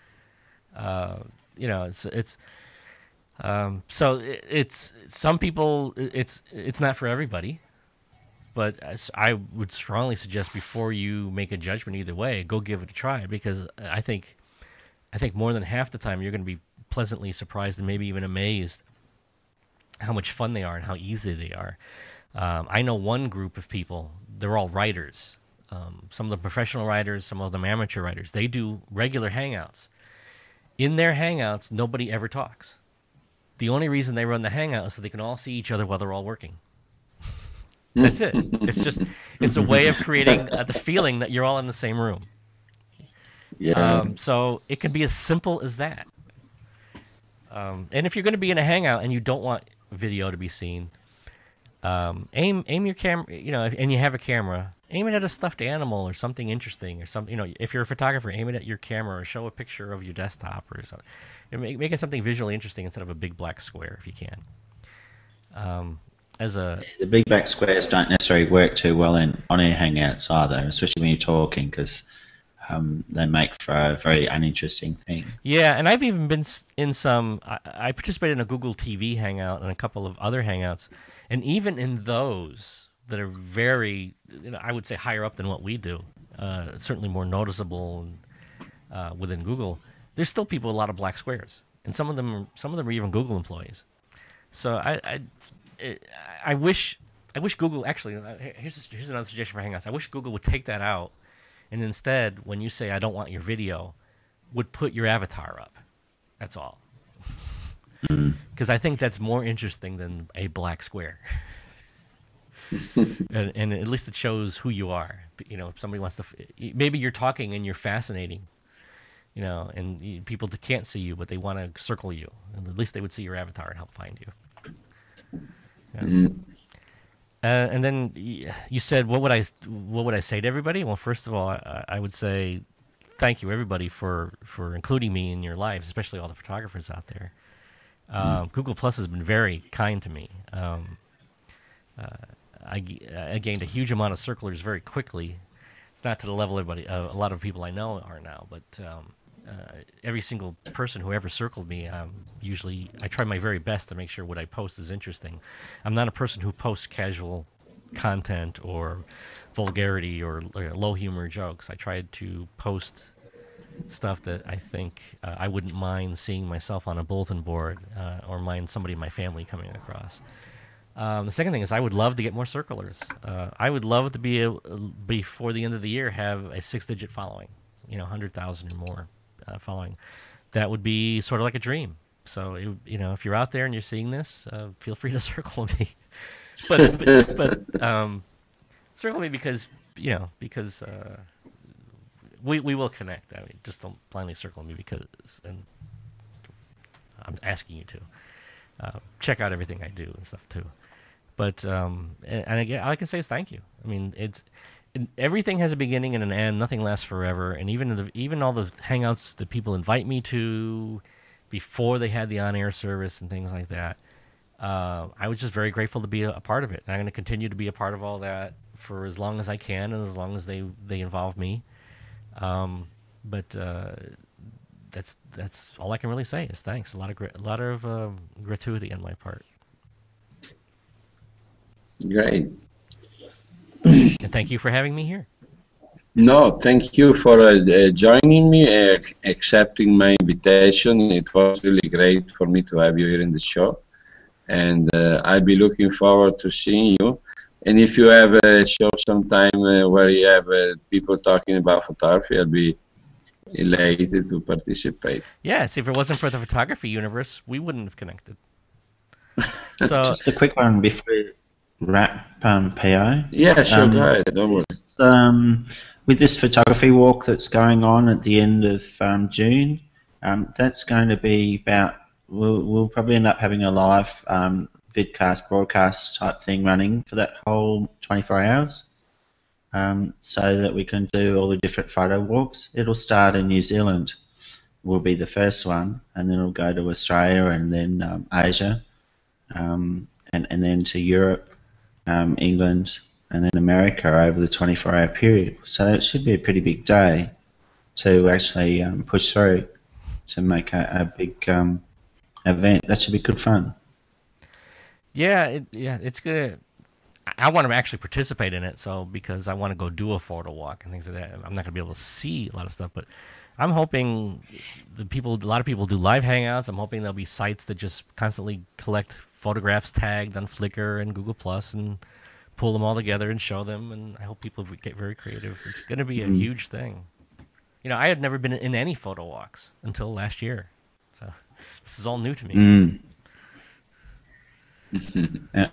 Uh, you know, it's it's um, so it, it's some people. It's it's not for everybody, but I would strongly suggest before you make a judgment either way, go give it a try, because I think I think more than half the time you're going to be pleasantly surprised and maybe even amazed how much fun they are and how easy they are. Um, I know one group of people, they're all writers. Um, some of them professional writers, some of them amateur writers. They do regular Hangouts. In their Hangouts, nobody ever talks. The only reason they run the Hangout is so they can all see each other while they're all working. That's it. It's just, it's a way of creating uh, the feeling that you're all in the same room. Yeah. Um, so it can be as simple as that. Um, and if you're going to be in a Hangout and you don't want video to be seen, um, aim aim your camera, you know, and you have a camera, aim it at a stuffed animal or something interesting or something. You know, if you're a photographer, aim it at your camera or show a picture of your desktop or something. Make, make it something visually interesting instead of a big black square if you can. Um, as a the big black squares don't necessarily work too well in on-air Hangouts either, especially when you're talking, because um, they make for a very uninteresting thing. Yeah, and I've even been in some. I, I participated in a Google T V Hangout and a couple of other Hangouts, and even in those that are very, you know, I would say higher up than what we do, uh, certainly more noticeable uh, within Google. There's still people with a lot of black squares, and some of them, some of them are even Google employees. So I, I, I wish, I wish Google actually. Here's here's another suggestion for Hangouts. I wish Google would take that out, and instead, when you say I don't want your video, would put your avatar up. That's all. Because I think that's more interesting than a black square. and, and at least it shows who you are. You know, if somebody wants to, maybe you're talking and you're fascinating, you know, and people can't see you, but they want to circle you. And at least they would see your avatar and help find you. Yeah. Mm. Uh, and then you said, what would I, what would I say to everybody? Well, first of all, I, I would say thank you, everybody, for, for including me in your lives, especially all the photographers out there. Um, mm. Google Plus has been very kind to me. Um, uh, I, I gained a huge amount of circlers very quickly. It's not to the level everybody, uh, a lot of people I know are now, but um, uh, every single person who ever circled me, um, usually I try my very best to make sure what I post is interesting. I'm not a person who posts casual content or vulgarity or, or low humor jokes. I tried to post stuff that I think uh, I wouldn't mind seeing myself on a bulletin board uh, or mind somebody in my family coming across. Um, the second thing is I would love to get more circlers. Uh, I would love to be able, before the end of the year, have a six-digit following, you know, one hundred thousand or more uh, following. That would be sort of like a dream. So, it, you know, if you're out there and you're seeing this, uh, feel free to circle me. but but, but um, circle me because, you know, because uh, we we will connect. I mean, just don't blindly circle me because, and I'm asking you to uh, check out everything I do and stuff too. But um, and, and again, all I can say is thank you. I mean, it's it, everything has a beginning and an end. Nothing lasts forever. And even the, even all the hangouts that people invite me to, before they had the on-air service and things like that. Uh, I was just very grateful to be a, a part of it. And I'm going to continue to be a part of all that for as long as I can and as long as they, they involve me. Um, but uh, that's that's all I can really say is thanks. A lot of gra- a lot of uh, gratuity on my part. Great. And thank you for having me here. No, thank you for uh, uh, joining me, uh, accepting my invitation. It was really great for me to have you here in the show. And uh, I'll be looking forward to seeing you. And if you have a show sometime uh, where you have uh, people talking about photography, I'll be elated to participate. Yes, if it wasn't for the photography universe, we wouldn't have connected. So Just a quick one before we wrap, um, P O. Yeah, sure, um, go ahead, don't worry. Um, with this photography walk that's going on at the end of um, June, um, that's going to be about, we'll, we'll probably end up having a live um, vidcast broadcast type thing running for that whole twenty-four hours, um, so that we can do all the different photo walks. It'll start in New Zealand, will be the first one, and then it'll go to Australia and then um, Asia, um, and, and then to Europe, um, England, and then America over the twenty-four hour period. So it should be a pretty big day to actually um, push through to make a, a big um, event. That should be good fun. yeah, it, yeah, it's good. I want to actually participate in it, so because I want to go do a photo walk and things like that. I'm not going to be able to see a lot of stuff, but I'm hoping the people, a lot of people do live hangouts. I'm hoping there'll be sites that just constantly collect photographs tagged on Flickr and Google Plus and pull them all together and show them. And I hope people get very creative. It's going to be a mm. huge thing. You know, I had never been in any photo walks until last year, so this is all new to me. Mm. Yeah.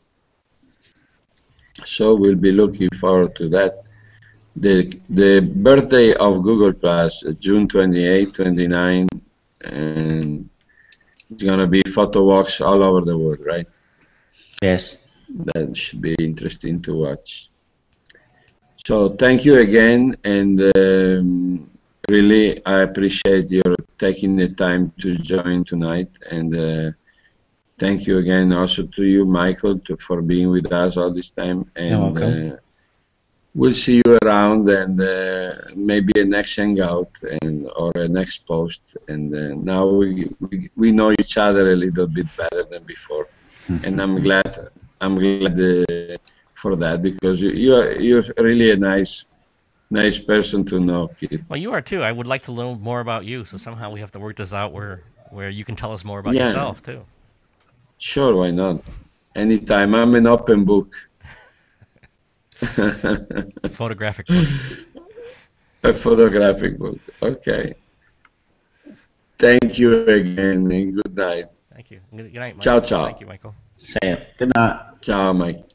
So we'll be looking forward to that. The the birthday of Google Plus, June twenty-eighth, twenty-ninth, and it's gonna be photo walks all over the world, right? Yes. That should be interesting to watch. So thank you again, and um, really I appreciate your taking the time to join tonight, and uh, thank you again also to you, Michael, to, for being with us all this time. And You're welcome. Uh, we'll see you around, and uh, maybe a next hangout and or a next post. And uh, now we, we we know each other a little bit better than before, and I'm glad I'm glad uh, for that, because you you are you're really a nice nice person to know, Keith. Well, you are too. I would like to learn more about you, so somehow we have to work this out where where you can tell us more about Yeah. yourself too. Sure, why not? Anytime. I'm an open book. A photographic book. A photographic book. Okay. Thank you again, and good night. Thank you. Good night, Michael. Ciao, ciao. Thank you, Michael. See ya. Good night. Ciao, Mike.